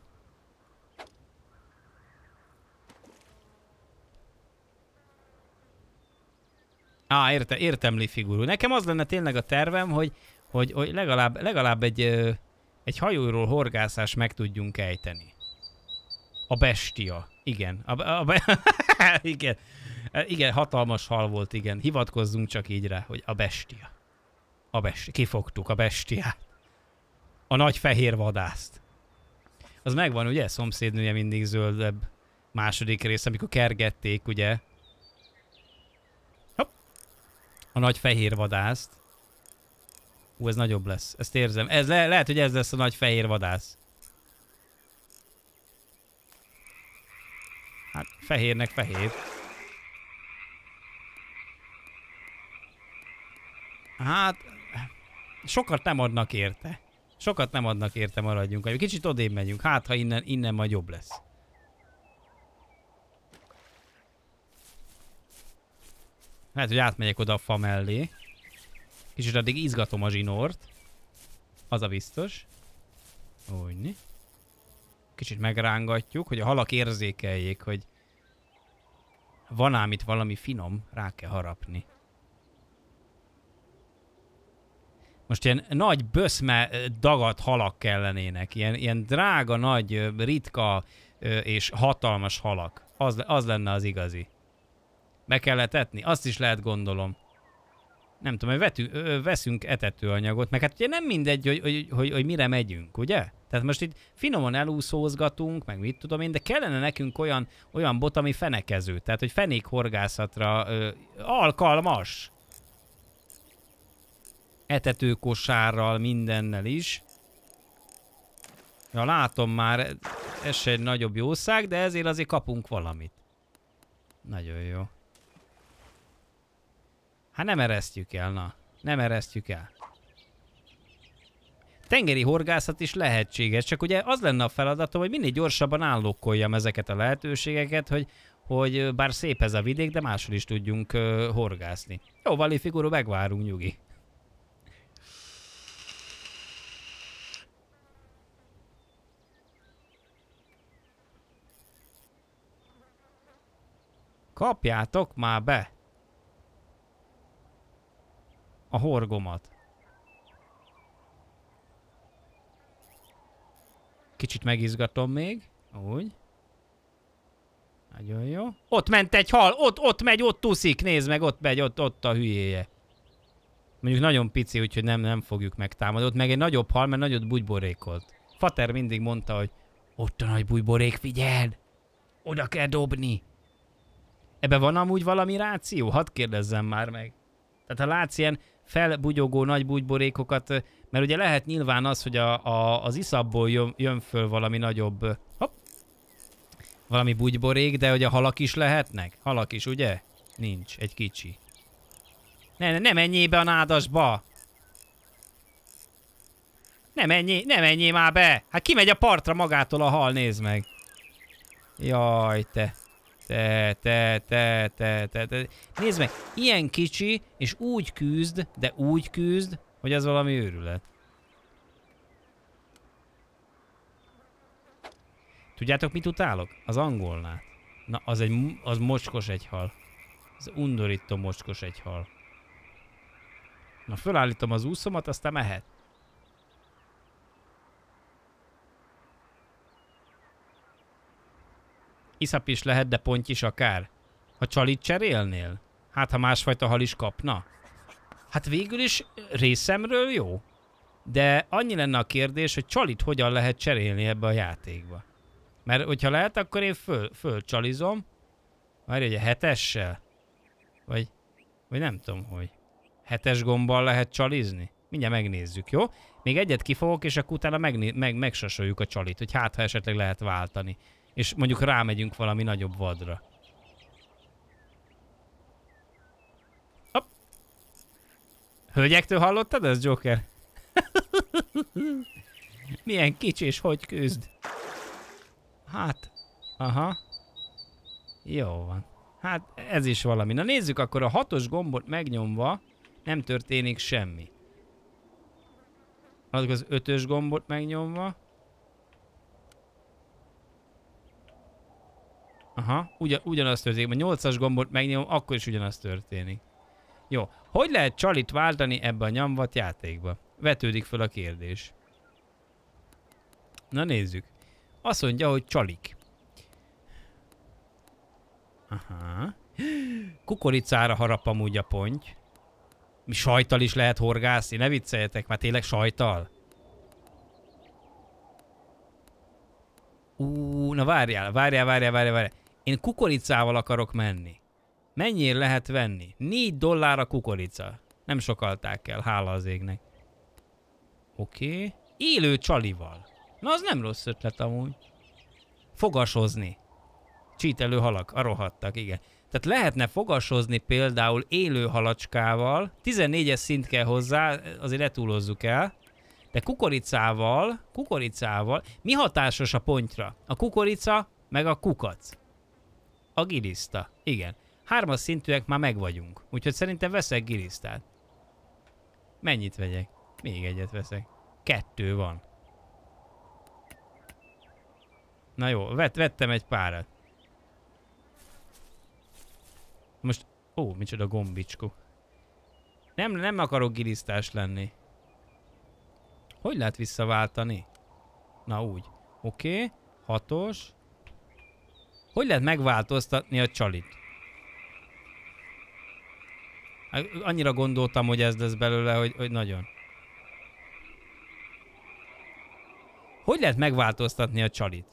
Á, érte, értem, Lifigurú. Nekem az lenne tényleg a tervem, hogy, hogy, hogy legalább, legalább egy, egy hajóról horgászás meg tudjunk ejteni. A bestia. Igen. A, a, a, igen. Igen, hatalmas hal volt, igen. Hivatkozzunk csak így rá, hogy a bestia. A bestia. Kifogtuk a bestiát. A nagy fehér vadászt. Az megvan, ugye? Szomszédnője mindig zöldebb. Második rész, amikor kergették, ugye? Hopp. A nagy fehér vadászt. Ú, ez nagyobb lesz. Ezt érzem. Ez le lehet, hogy ez lesz a nagy fehér vadász. Hát fehérnek fehér. Hát, sokat nem adnak érte. Sokat nem adnak érte, maradjunk. Kicsit odébb megyünk, hát ha innen, innen majd jobb lesz. Lehet, hogy átmegyek oda a fa mellé. Kicsit addig izgatom a zsinort. Az a biztos. Úgyni. Kicsit megrángatjuk, hogy a halak érzékeljék, hogy van ám itt valami finom, rá kell harapni. Most ilyen nagy böszme dagadt halak kellenének. Ilyen, ilyen drága, nagy, ritka és hatalmas halak. Az, az lenne az igazi. Meg kellett etni? Azt is lehet, gondolom. Nem tudom, hogy vetünk, veszünk etetőanyagot, meg hát ugye nem mindegy, hogy, hogy, hogy, hogy mire megyünk, ugye? Tehát most itt finoman elúszózgatunk, meg mit tudom én, de kellene nekünk olyan, olyan bot, ami fenekező. Tehát, hogy fenékhorgászatra ö, alkalmas. Etetőkosárral, mindennel is. Ja, látom már, ez se egy nagyobb jószág, de ezért azért kapunk valamit. Nagyon jó. Hát nem eresztjük el, na. Nem eresztjük el. Tengeri horgászat is lehetséges, csak ugye az lenne a feladatom, hogy minél gyorsabban állokkoljam ezeket a lehetőségeket, hogy, hogy bár szép ez a vidék, de máshol is tudjunk uh, horgászni. Jó, Vali Figurú, megvárunk, nyugi. Kapjátok már be a horgomat. Kicsit megizgatom még. Úgy. Nagyon jó. Ott ment egy hal, ott, ott megy, ott úszik. Nézd meg, ott megy, ott, ott a hülyéje. Mondjuk nagyon pici, úgyhogy nem, nem fogjuk megtámadni. Ott meg egy nagyobb hal, mert nagyot bugyborékolt. Fater mindig mondta, hogy ott a nagy bugyborék, figyeld! Oda kell dobni. Ebben van amúgy valami ráció? Hadd kérdezzem már meg. Tehát ha látsz ilyen felbugyogó nagy bugyborékokat, mert ugye lehet nyilván az, hogy a, a, az iszapból jön, jön föl valami nagyobb, hopp, valami bugyborék, de hogy a halak is lehetnek? Halak is, ugye? Nincs, egy kicsi. Ne, ne, ne menjél be a nádasba! Ne menjél, ne menjél már be! Hát kimegy a partra magától a hal, nézd meg! Jaj, te! Te, te, te, te, te, te. Nézd meg, ilyen kicsi, és úgy küzd, de úgy küzd, hogy az valami őrület. Tudjátok, mit utálok? Az angolnál. Na, az egy, az mocskos egy hal. Az undorító mocskos egy hal. Na, fölállítom az úszomat, aztán mehet. Iszap is lehet, de ponty is akár. Ha csalit cserélnél? Hát, ha másfajta hal is kapna? Hát végül is részemről jó. De annyi lenne a kérdés, hogy csalit hogyan lehet cserélni ebbe a játékba. Mert hogyha lehet, akkor én föl, fölcsalizom. Várj, hogy a hetessel? Vagy, vagy nem tudom, hogy. Hetes gombbal lehet csalizni? Mindjárt megnézzük, jó? Még egyet kifogok, és akkor utána megné meg, megsasoljuk a csalit, hogy hát, ha esetleg lehet váltani. És mondjuk rámegyünk valami nagyobb vadra. Hopp. Hölgyektől hallottad ez, Joker? Milyen kicsi és hogy küzd. Hát, aha. Jó van. Hát ez is valami. Na nézzük, akkor a hatos gombot megnyomva nem történik semmi. Azok az ötös gombot megnyomva. Aha, ugyan, ugyanaz történik. A nyolcas gombot megnyomom, akkor is ugyanaz történik. Jó. Hogy lehet csalit váltani ebbe a nyomvat játékba? Vetődik fel a kérdés. Na nézzük. Azt mondja, hogy csalik. Aha. Kukoricára harap amúgy a ponty. Mi sajttal is lehet horgászni? Ne vicceljetek, már tényleg sajttal? Ú, na várjál, várjál, várjál, várjál, várjál. Én kukoricával akarok menni. Mennyire lehet venni? négy dollár a kukorica. Nem sokalták el, hála az égnek. Oké. Okay. Élő csalival. Na az nem rossz ötlet amúgy. Fogasozni. Csítelő halak, a rohadtak, igen. Tehát lehetne fogasozni például élő halacskával. tizennégyes szint kell hozzá, azért ne túlozzuk el. De kukoricával, kukoricával, mi hatásos a pontyra? A kukorica, meg a kukac. A giliszta, igen. Hármas szintűek már meg vagyunk, úgyhogy szerintem veszek gilisztát. Mennyit vegyek? Még egyet veszek. Kettő van. Na jó, vett, vettem egy párat. Most, ó, micsoda gombicskó. Nem, nem akarok gilisztás lenni. Hogy lehet visszaváltani? Na úgy. Oké. Okay. Hatos. Hogy lehet megváltoztatni a csalit? Annyira gondoltam, hogy ez lesz belőle, hogy, hogy nagyon. Hogy lehet megváltoztatni a csalit?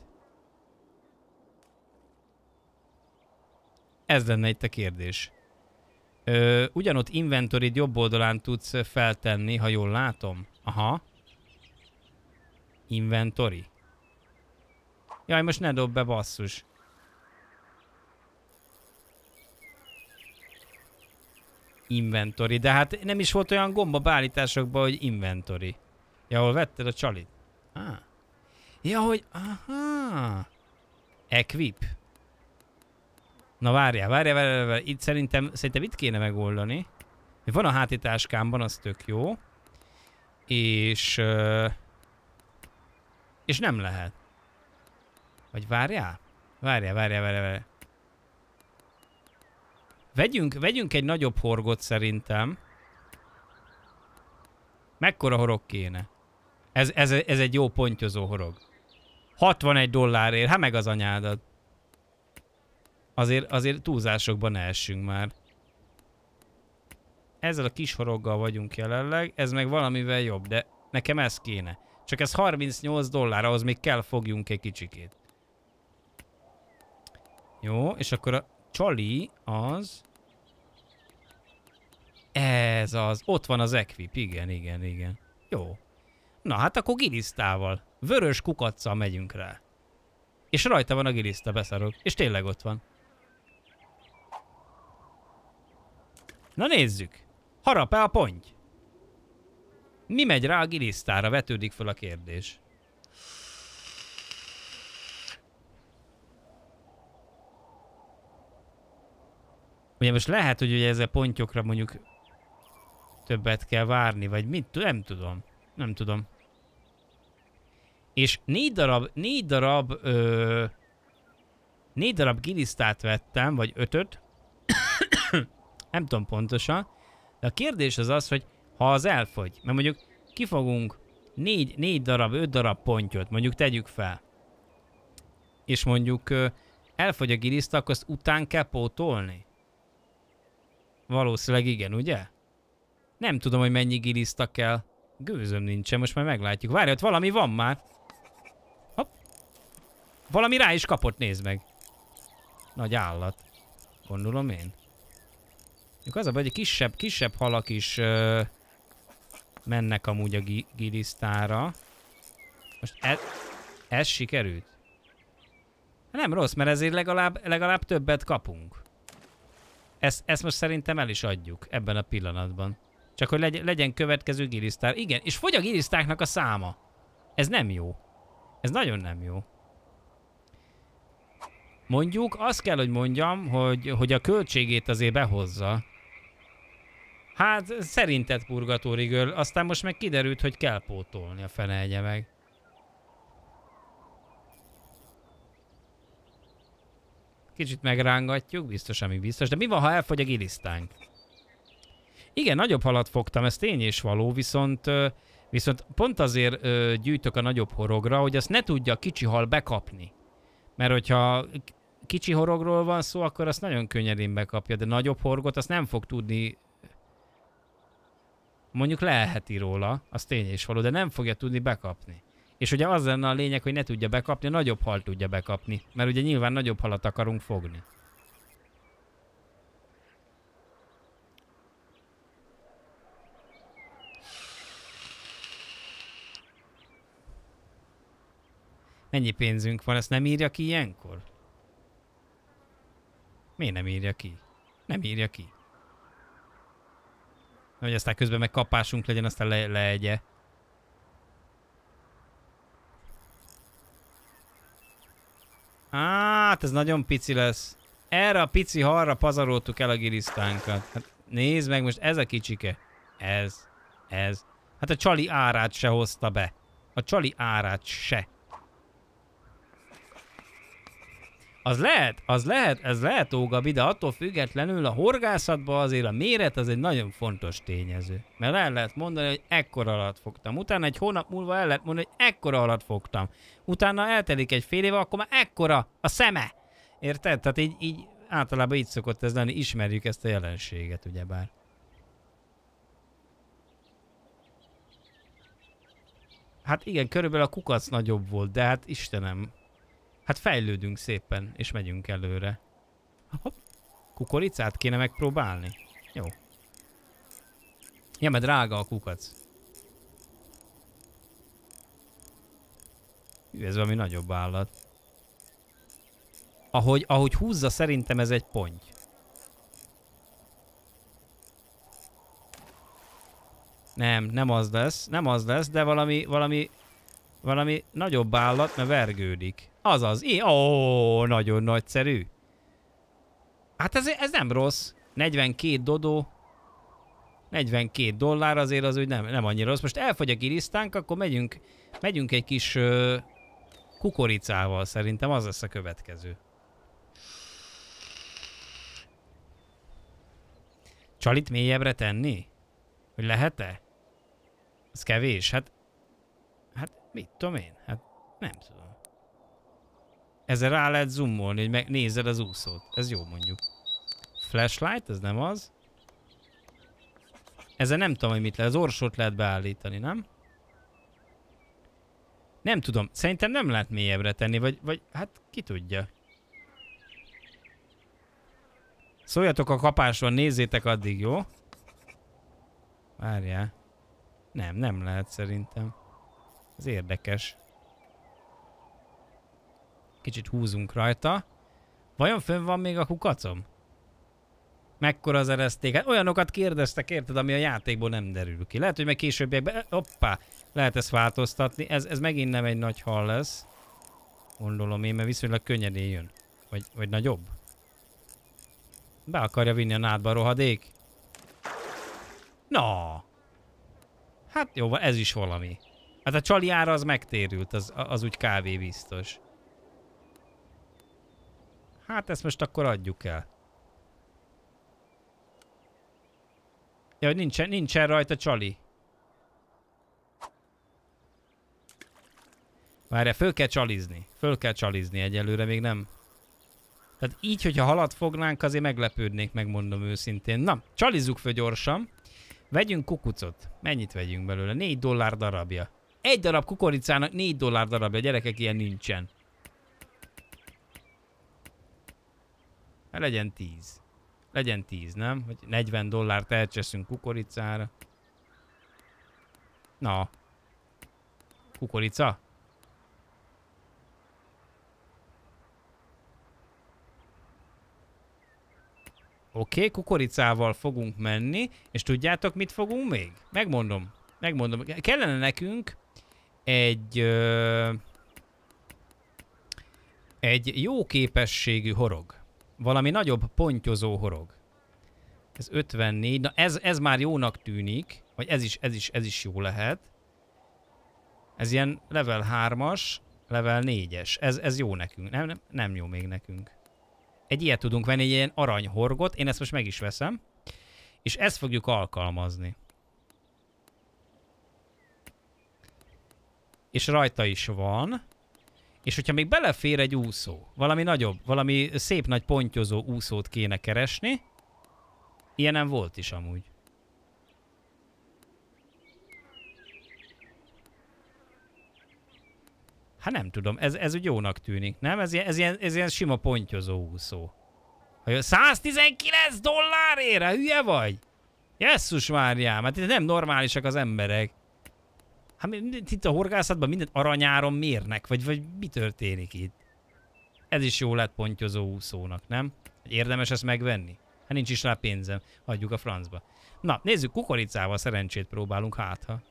Ez lenne itt a kérdés. Ö, ugyanott inventory jobb oldalán tudsz feltenni, ha jól látom. Aha. Inventory. Jaj, most ne dob be, basszus. Inventory, de hát nem is volt olyan gomba beállításokban, hogy inventory. Ja, hol vetted a csalit? Ah. Ja, hogy... Aha. Equip. Na várjál, várjál, várjál, várjál. Itt szerintem, szerintem itt kéne megoldani. Van a hátitáskámban, az tök jó. És... Uh, és nem lehet. Vagy várjál? Várjál, várjál, várjál, várjál. Vegyünk, vegyünk egy nagyobb horgot szerintem. Mekkora horog kéne? Ez, ez, ez egy jó pontyozó horog. hatvanegy dollárért, hát meg az anyádat. Azért, azért túlzásokban ne essünk már. Ezzel a kis horoggal vagyunk jelenleg, ez meg valamivel jobb, de nekem ez kéne. Csak ez harmincnyolc dollár, ahhoz még kell fogjunk egy kicsikét. Jó, és akkor a csali az... Ez az, ott van az equip, igen, igen, igen. Jó. Na hát akkor gilisztával, vörös kukaccal megyünk rá. És rajta van a giliszta, beszarok. És tényleg ott van. Na nézzük. Harap-e a ponty? Mi megy rá a gilisztára? Vetődik föl a kérdés. Ugye most lehet, hogy ugye ezzel pontyokra mondjuk többet kell várni, vagy mit? Nem tudom. Nem tudom. És négy darab, négy darab, ö, négy darab gilisztát vettem, vagy ötöt. Nem tudom pontosan. De a kérdés az az, hogy ha az elfogy, mert mondjuk kifogunk négy, négy darab, öt darab pontyot, mondjuk tegyük fel. És mondjuk ö, elfogy a giliszta, akkor azt után kell pótolni? Valószínűleg igen, ugye? Nem tudom, hogy mennyi giliszta kell. Gőzöm nincsen, most már meglátjuk. Várj, ott valami van már. Hopp. Valami rá is kapott, nézd meg. Nagy állat. Gondolom én. Az a baj, hogy kisebb, kisebb halak is uh, mennek amúgy a gi gilisztára. Most ez, ez sikerült? Nem rossz, mert ezért legalább, legalább többet kapunk. Ezt, ezt most szerintem el is adjuk ebben a pillanatban. Csak hogy legy legyen következő gilisztár. Igen, és fogy a gilisztáknak a száma. Ez nem jó. Ez nagyon nem jó. Mondjuk azt kell, hogy mondjam, hogy, hogy a költségét azért behozza. Hát szerinted, Purgatóri Girl, aztán most meg kiderült, hogy kell pótolni, a fene egye meg. Kicsit megrángatjuk, biztos, ami biztos. De mi van, ha elfogy a gilisztánk? Igen, nagyobb halat fogtam, ez tény és való, viszont, viszont pont azért gyűjtök a nagyobb horogra, hogy azt ne tudja a kicsi hal bekapni. Mert hogyha kicsi horogról van szó, akkor azt nagyon könnyedén bekapja, de nagyobb horgot azt nem fog tudni. Mondjuk leheti róla, az tény és való, de nem fogja tudni bekapni. És ugye az lenne a lényeg, hogy ne tudja bekapni, a nagyobb hal tudja bekapni. Mert ugye nyilván nagyobb halat akarunk fogni. Mennyi pénzünk van, ezt nem írja ki ilyenkor? Miért nem írja ki? Nem írja ki. Hogy aztán közben meg kapásunk legyen, aztán le leegye. Hát ez nagyon pici lesz. Erre a pici halra pazaroltuk el a gilisztánkat. Hát nézd meg most, ez a kicsike. Ez. Ez. Hát a csali árát se hozta be. A csali árát se. Az lehet, az lehet, ez lehet, Ógabi, de attól függetlenül a horgászatban azért a méret az egy nagyon fontos tényező. Mert el lehet mondani, hogy ekkora alatt fogtam. Utána egy hónap múlva el lehet mondani, hogy ekkora alatt fogtam. Utána eltelik egy fél éve, akkor már ekkora a szeme. Érted? Tehát így, így általában így szokott ez lenni, ismerjük ezt a jelenséget, ugyebár. Hát igen, körülbelül a kukac nagyobb volt, de hát Istenem. Hát fejlődünk szépen, és megyünk előre. Hopp. Kukoricát kéne megpróbálni? Jó. Ja, mert drága a kukac. Hű, ez valami nagyobb állat. Ahogy, ahogy húzza, szerintem ez egy ponty. Nem, nem az lesz, nem az lesz, de valami, valami, valami nagyobb állat, mert vergődik. Azaz, í, ó, nagyon nagyszerű. Hát ez, ez nem rossz. negyvenkét dodó. negyvenkét dollár azért az úgy nem, nem annyira rossz. Most elfogy a gilisztánk, akkor megyünk, megyünk egy kis uh, kukoricával. Szerintem az lesz a következő. Csalit mélyebbre tenni? Hogy lehet-e? Az kevés? Hát, hát mit tudom én? Hát nem tudom. Ezzel rá lehet zoomolni, hogy megnézed az úszót. Ez jó mondjuk. Flashlight, ez nem az. Ezzel nem tudom, hogy mit lehet. Az orsót lehet beállítani, nem? Nem tudom. Szerintem nem lehet mélyebbre tenni, vagy, vagy hát ki tudja. Szóljatok a kapásban, nézzétek addig, jó? Várjál. Nem, nem lehet szerintem. Ez érdekes. Kicsit húzunk rajta. Vajon fönn van még a kukacom? Mekkora az ereszték? Hát olyanokat kérdeztek, érted, ami a játékból nem derül ki. Lehet, hogy meg későbbiekben... Hoppá! Lehet ezt változtatni. Ez, ez megint nem egy nagy hal lesz. Gondolom én, mert viszonylag könnyedén jön. Vagy, vagy nagyobb. Be akarja vinni a nádba a rohadék. Na! Hát jó, ez is valami. Hát a csali ára az megtérült, az, az úgy kávé biztos. Hát ezt most akkor adjuk el. Ja, hogy nincsen, nincsen rajta csali. Várjál, föl kell csalizni. Föl kell csalizni egyelőre, még nem. Tehát így, hogyha halat fognánk, azért meglepődnék, megmondom őszintén. Na, csalizzuk föl gyorsan. Vegyünk kukucot. Mennyit vegyünk belőle? négy dollár darabja. Egy darab kukoricának négy dollár darabja. Gyerekek, ilyen nincsen. Hát legyen tíz. Legyen tíz, nem? Vagy negyven dollárt elcseszünk kukoricára. Na. Kukorica? Oké, okay, kukoricával fogunk menni, és tudjátok, mit fogunk még? Megmondom. Megmondom. Kellene nekünk egy... Ö, egy jó képességű horog. Valami nagyobb pontyozó horog. Ez ötvennégy. Na ez, ez már jónak tűnik. Vagy ez is, ez is, ez is jó lehet. Ez ilyen level hármas, level négyes. Ez, ez jó nekünk. Nem, nem, nem jó még nekünk. Egy ilyet tudunk venni, egy ilyen aranyhorgot. Én ezt most meg is veszem. És ezt fogjuk alkalmazni. És rajta is van. És hogyha még belefér egy úszó, valami nagyobb, valami szép nagy pontyozó úszót kéne keresni. Ilyen nem volt is amúgy. Hát nem tudom, ez, ez úgy jónak tűnik, nem? Ez ilyen, ez ilyen, ez ilyen sima pontyozó úszó. száztizenkilenc dollárért? Hülye vagy? Jesszus Máriám, hát nem normálisak az emberek. Hát itt a horgászatban mindent aranyáron mérnek, vagy, vagy mi történik itt? Ez is jó lett pontyozó úszónak, nem? Érdemes ezt megvenni? Hát nincs is rá pénzem, hagyjuk a francba. Na, nézzük, kukoricával szerencsét próbálunk, hát ha.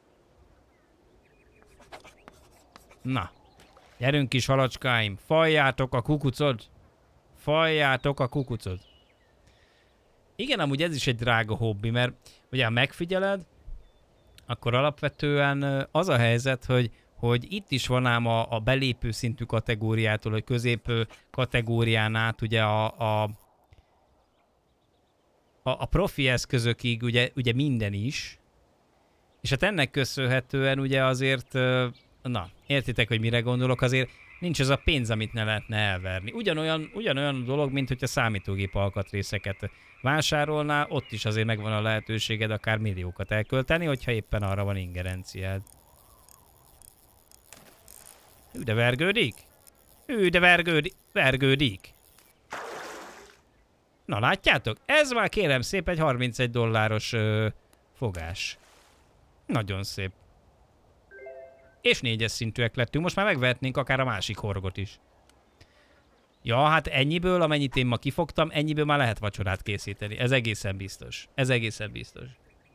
Na, gyerünk kis halacskáim, fajjátok a kukucot. Fajjátok a kukucot. Igen, amúgy ez is egy drága hobbi, mert ugye ha megfigyeled, akkor alapvetően az a helyzet, hogy, hogy itt is van ám a, a belépő szintű kategóriától, hogy közép kategórián át ugye a, a, a, a profi eszközökig ugye, ugye minden is. És hát ennek köszönhetően ugye azért, na, értitek, hogy mire gondolok, azért nincs az a pénz, amit ne lehetne elverni. Ugyanolyan, ugyanolyan dolog, mint hogyha számítógép alkatrészeket vásárolnál, ott is azért megvan a lehetőséged akár milliókat elkölteni, hogyha éppen arra van ingerenciád. Hű, de vergődik? Hű, de vergődik? Vergődik. Na, látjátok? Ez már kérem szép egy harmincegy dolláros ö, fogás. Nagyon szép. És négyes szintűek lettünk. Most már megvehetnénk akár a másik horgot is. Ja, hát ennyiből, amennyit én ma kifogtam, ennyiből már lehet vacsorát készíteni. Ez egészen biztos. Ez egészen biztos.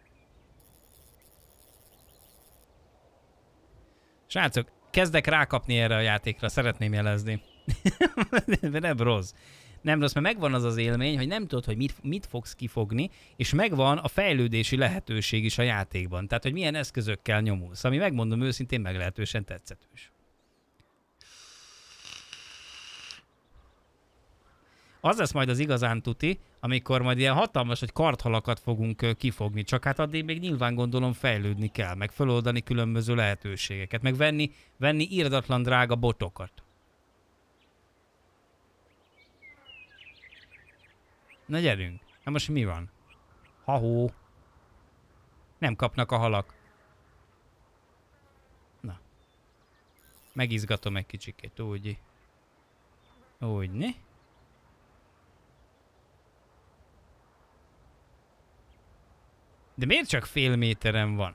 Srácok, kezdek rákapni erre a játékra, szeretném jelezni. Nem rossz. Nem rossz, mert megvan az az élmény, hogy nem tudod, hogy mit, mit fogsz kifogni, és megvan a fejlődési lehetőség is a játékban. Tehát, hogy milyen eszközökkel nyomulsz, ami megmondom őszintén meglehetősen tetszetős. Az lesz majd az igazán tuti, amikor majd ilyen hatalmas, hogy karthalakat fogunk kifogni, csak hát addig még nyilván gondolom fejlődni kell, meg feloldani különböző lehetőségeket, meg venni, venni irdatlan drága botokat. Na gyerünk, na most mi van? Ha-hó. Nem kapnak a halak. Na. Megizgatom egy kicsikét, úgy. Úgy, ne? De miért csak fél méteren van?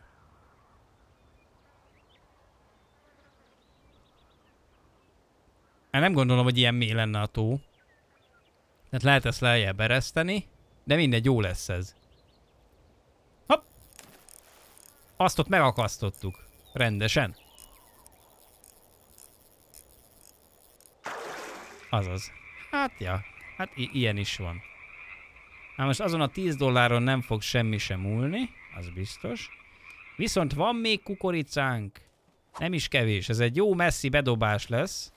Hát nem gondolom, hogy ilyen mély lenne a tó. Tehát lehet ezt lejjebb ereszteni. De mindegy, jó lesz ez. Hopp! Azt ott megakasztottuk. Rendesen. Azaz. Hát ja, hát ilyen is van. Na most azon a tíz dolláron nem fog semmi sem múlni, az biztos. Viszont van még kukoricánk. Nem is kevés, ez egy jó messzi bedobás lesz.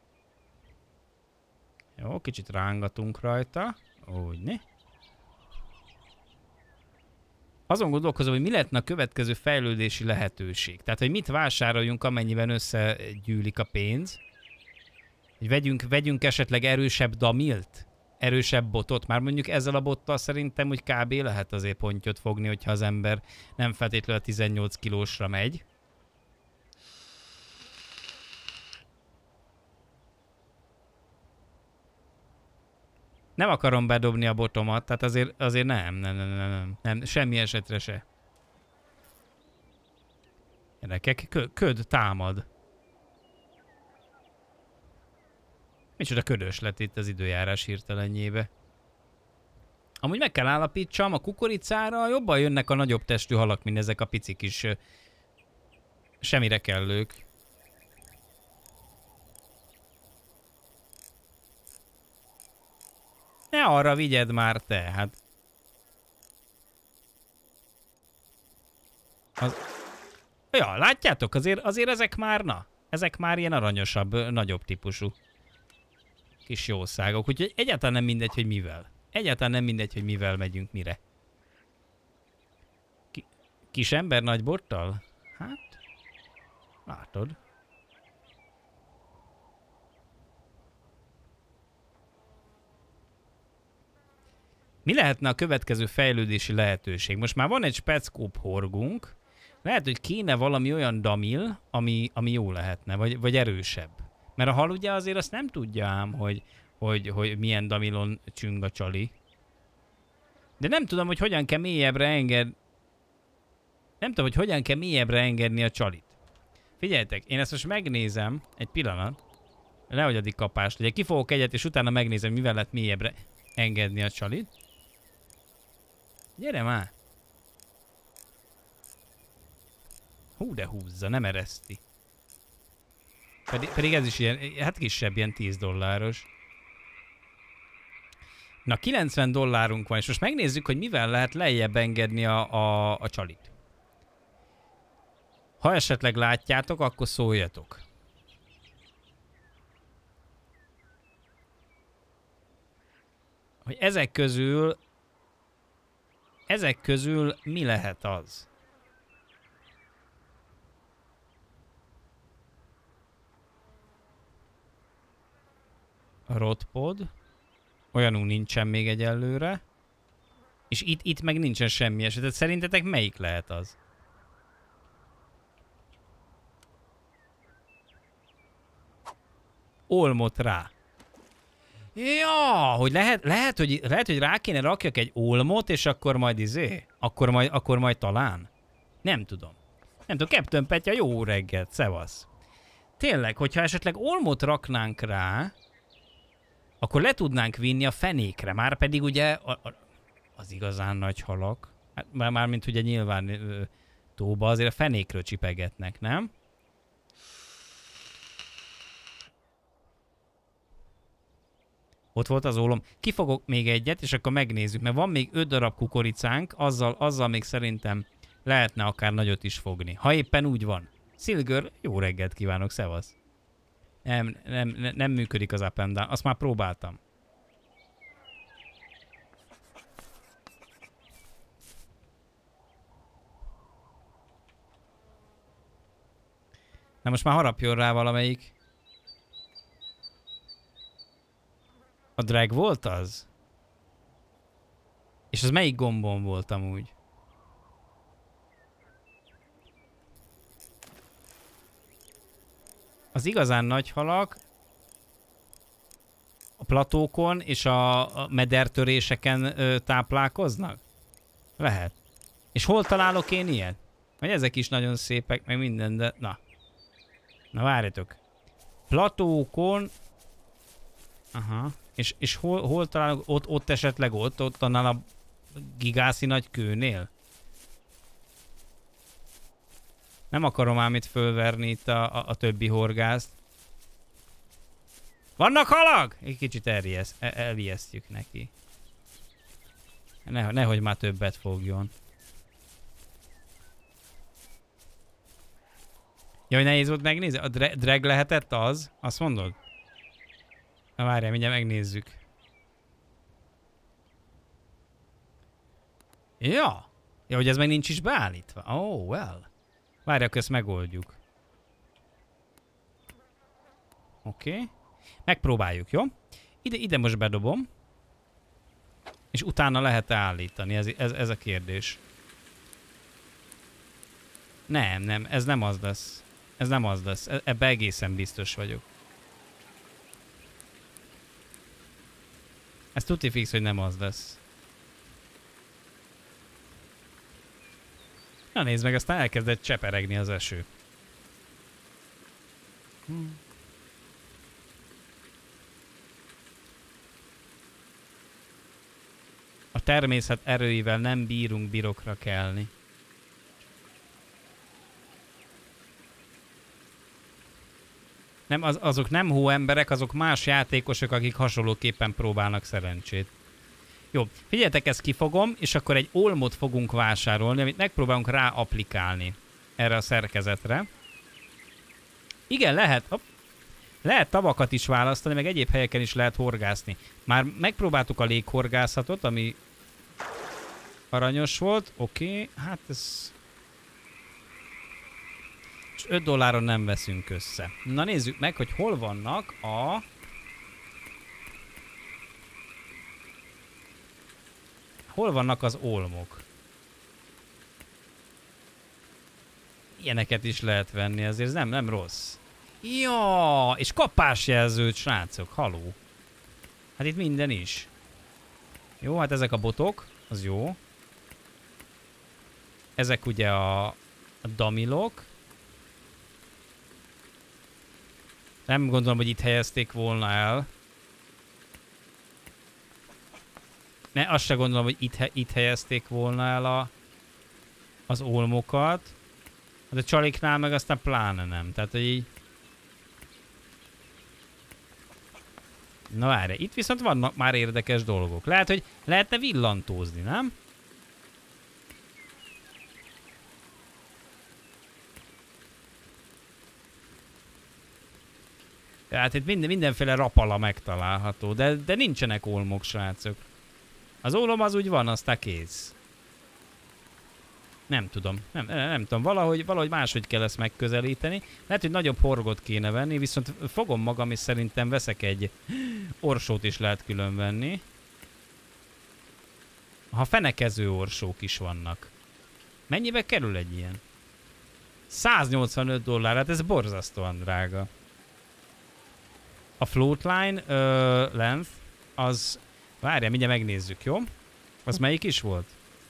Jó, kicsit rángatunk rajta. Úgyni. Azon gondolkozom, hogy mi lehetne a következő fejlődési lehetőség. Tehát, hogy mit vásároljunk, amennyiben összegyűlik a pénz. Hogy vegyünk, vegyünk esetleg erősebb damilt? Erősebb botot? Már mondjuk ezzel a bottal szerintem, hogy kb. Lehet azért pontyot fogni, hogyha az ember nem feltétlenül a tizennyolc kilósra megy. Nem akarom bedobni a botomat, tehát azért, azért nem, nem, nem, nem, nem, nem, semmi esetre se. Gyerekek, kö, köd támad. Micsoda ködös lett itt az időjárás hirtelenjébe. Amúgy meg kell állapítsam, a kukoricára jobban jönnek a nagyobb testű halak, mint ezek a pici kis semmire kellők. Ne arra vigyed már te, hát. Az... Ja, látjátok, azért, azért ezek már, na, ezek már ilyen aranyosabb, nagyobb típusú kis jószágok, úgyhogy egyáltalán nem mindegy, hogy mivel. Egyáltalán nem mindegy, hogy mivel megyünk, mire. Ki kis ember nagy bottal? Hát, látod. Mi lehetne a következő fejlődési lehetőség? Most már van egy speckóp horgunk. Lehet, hogy kéne valami olyan damil, ami, ami jó lehetne, vagy, vagy erősebb. Mert a hal ugye azért azt nem tudja ám, hogy, hogy, hogy milyen damilon csüng a csali. De nem tudom, hogy hogyan kell mélyebbre enged... Nem tudom, hogy hogyan kell mélyebbre engedni a csalit. Figyeljetek, én ezt most megnézem. Egy pillanat. Nehogy addig kapást. Ugye kifogok egyet, és utána megnézem, mivel lehet mélyebbre engedni a csalit. Gyere már! Hú, de húzza, nem ereszti. Pedig, pedig ez is ilyen, hát kisebb, ilyen tíz dolláros. Na, kilencven dollárunk van, és most megnézzük, hogy mivel lehet lejjebb engedni a, a, a csalit. Ha esetleg látjátok, akkor szóljatok. Hogy ezek közül... Ezek közül mi lehet az? A rotpod. Olyanunk nincsen még egyelőre. És itt, itt meg nincsen semmi eset. Szerintetek melyik lehet az? Olmot rá. Ja, hogy lehet, lehet, hogy, lehet, hogy rá kéne rakjak egy olmot, és akkor majd izé? Akkor majd, akkor majd talán? Nem tudom. Nem tudom, Captain Petya, jó reggelt, szevasz. Tényleg, hogyha esetleg olmot raknánk rá, akkor le tudnánk vinni a fenékre, már pedig ugye a, a, az igazán nagy halak, hát már, már mint ugye nyilván ö, tóba azért a fenékről csipegetnek, nem? Ott volt az ólom. Kifogok még egyet, és akkor megnézzük, mert van még öt darab kukoricánk, azzal, azzal még szerintem lehetne akár nagyot is fogni. Ha éppen úgy van. Szilgör, jó reggelt kívánok, szevasz. Nem, nem, nem működik az up and down. Azt már próbáltam. Na most már harapjon rá valamelyik. A drag volt az? És az melyik gombon volt amúgy? Az igazán nagy halak a platókon és a medertöréseken ö, táplálkoznak? Lehet. És hol találok én ilyet? Vagy ezek is nagyon szépek, meg minden, de... Na. Na várjatok. Platókon... Aha. És, és hol, hol találunk? Ott, ott esetleg ott, ott annál a gigászi nagy kőnél? Nem akarom ám itt fölverni itt a, a, a többi horgászt. Vannak halak? Egy kicsit elriesz, el, elijesztjük neki. Ne, nehogy már többet fogjon. Jaj, nehéz volt megnézni? A dra drag lehetett az? Azt mondod? Na várjál, mindjárt megnézzük. Ja. Ja, hogy ez meg nincs is beállítva. Oh, well. Várjál, akkor ezt megoldjuk. Oké. Okay. Megpróbáljuk, jó? Ide, ide most bedobom. És utána lehet -e állítani? Ez, ez, ez a kérdés. Nem, nem, ez nem az lesz. Ez nem az lesz. Ebben egészen biztos vagyok. Ez tuti fix, hogy nem az lesz. Na nézd meg, aztán elkezdett cseperegni az eső. Hm. A természet erőivel nem bírunk birokra kelni. Nem, az, azok nem hóemberek, azok más játékosok, akik hasonlóképpen próbálnak szerencsét. Jó, figyeljetek, ezt kifogom, és akkor egy olmot fogunk vásárolni, amit megpróbálunk rá applikálni erre a szerkezetre. Igen, lehet, hopp, lehet tavakat is választani, meg egyéb helyeken is lehet horgászni. Már megpróbáltuk a léghorgászatot, ami aranyos volt. Oké, okay, hát ez... És öt dolláron nem veszünk össze. Na nézzük meg, hogy hol vannak a... Hol vannak az olmok? Ilyeneket is lehet venni, azért ez nem, nem rossz. Ja, és kapásjelzőt, srácok, haló. Hát itt minden is. Jó, hát ezek a botok, az jó. Ezek ugye a, a damilok. Nem gondolom, hogy itt helyezték volna el. Ne, azt se gondolom, hogy itt, itt helyezték volna el a, az olmokat. De a csaliknál meg aztán pláne nem. Tehát, hogy így... Na várj, itt viszont vannak már érdekes dolgok. Lehet, hogy lehetne villantózni, nem? Tehát itt minden, mindenféle rapala megtalálható, de, de nincsenek olmok, srácok. Az ólom az úgy van, aztán kész. Nem tudom, nem, nem, nem tudom, valahogy, valahogy máshogy kell ezt megközelíteni. Lehet, hogy nagyobb horgot kéne venni, viszont fogom magam, és szerintem veszek egy orsót is lehet külön venni. Ha fenekező orsók is vannak. Mennyibe kerül egy ilyen? száznyolcvanöt dollár, hát ez borzasztóan drága. A floatline uh, length az... Várjál, mindjárt megnézzük, jó? Az melyik is volt?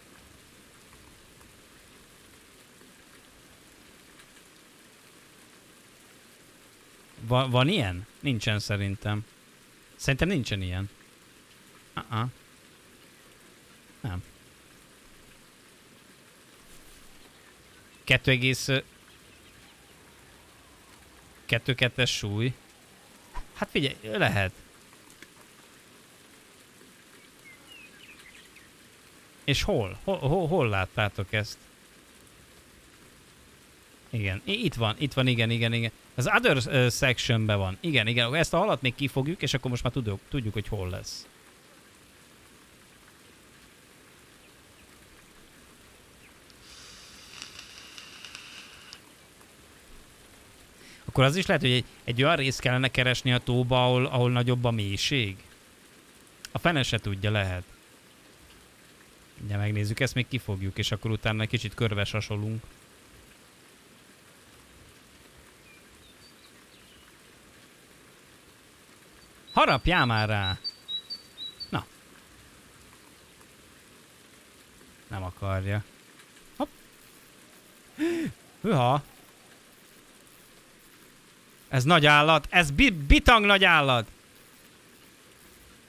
Va van ilyen? Nincsen szerintem. Szerintem nincsen ilyen. Uh-uh. Nem. Kettő egész... Kettő kettes súly. Hát figyelj, lehet. És hol? Hol, hol, hol láttátok ezt? Igen, itt van, itt van, igen, igen, igen. Az other uh, sectionben van. Igen, igen, ezt a halat még kifogjuk, és akkor most már tudjuk, tudjuk, hogy hol lesz. Akkor az is lehet, hogy egy, egy olyan részt kellene keresni a tóba, ahol, ahol nagyobb a mélység. A fene se tudja, lehet. Ugye megnézzük, ezt még kifogjuk, és akkor utána egy kicsit körbe sasolunk. Harapjál már rá! Na. Nem akarja. Hopp. Hűha. Ez nagy állat, ez bi bitang nagy állat.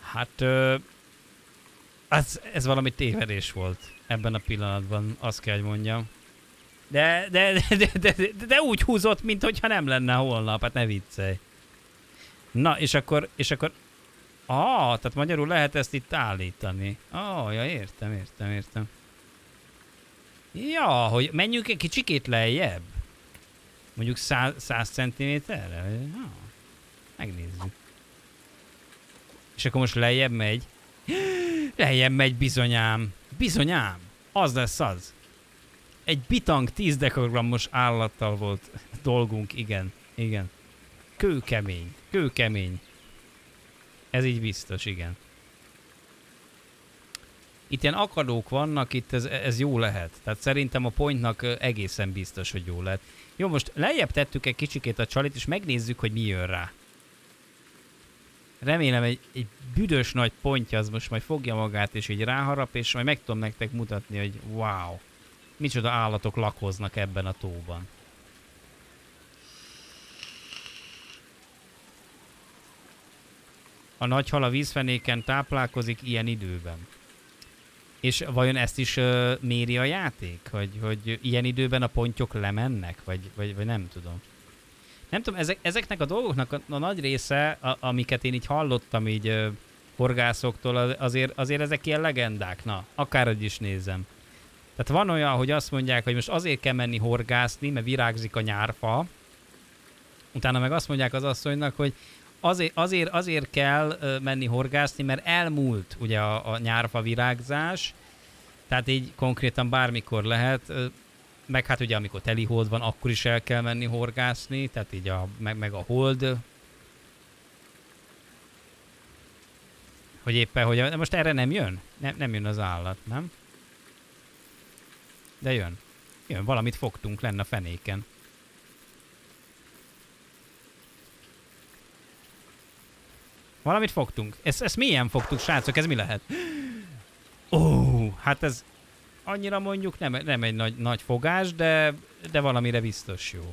Hát... Ö, az, ez valami tévedés volt ebben a pillanatban, azt kell, hogy mondjam. De, de, de, de, de, de, de úgy húzott, mintha nem lenne holnap, hát ne viccelj. Na, és akkor, és akkor... Ah, tehát magyarul lehet ezt itt állítani. Ah, ja, értem, értem, értem. Ja, hogy menjünk egy kicsikét lejjebb. Mondjuk száz centiméterre? Ja, megnézzük. És akkor most lejjebb megy. Lejjebb megy bizonyám. Bizonyám. Az lesz az. Egy bitang tíz dekagrammos állattal volt dolgunk, igen. Igen. Kőkemény. Kőkemény. Ez így biztos, igen. Itt ilyen akadók vannak, itt ez, ez jó lehet. Tehát szerintem a pontnak egészen biztos, hogy jó lehet. Jó, most lejjebb tettük egy kicsikét a csalit, és megnézzük, hogy mi jön rá. Remélem egy, egy büdös nagy pontja az most majd fogja magát, és így ráharap, és majd meg tudom nektek mutatni, hogy wow, micsoda állatok lakoznak ebben a tóban. A nagyhal a vízfenéken táplálkozik ilyen időben. És vajon ezt is uh, méri a játék? Hogy, hogy ilyen időben a pontyok lemennek? Vagy, vagy, vagy nem tudom. Nem tudom, ezek, ezeknek a dolgoknak a, a nagy része, a, amiket én így hallottam így uh, horgászoktól, azért, azért ezek ilyen legendák. Na, akárhogy is nézem. Tehát van olyan, hogy azt mondják, hogy most azért kell menni horgászni, mert virágzik a nyárfa. Utána meg azt mondják az asszonynak, hogy Azért, azért, azért kell uh, menni horgászni, mert elmúlt ugye a, a nyárfa virágzás, tehát így konkrétan bármikor lehet, uh, meg hát ugye amikor teli hold van, akkor is el kell menni horgászni, tehát így a, meg, meg a hold. Hogy éppen, hogy a, most erre nem jön? Nem, nem jön az állat, nem? De jön. Jön, valamit fogtunk lenne a fenéken. Valamit fogtunk. Ezt, ezt milyen fogtuk, srácok? Ez mi lehet? Ó, oh, hát ez annyira mondjuk nem, nem egy nagy, nagy fogás, de, de valamire biztos jó.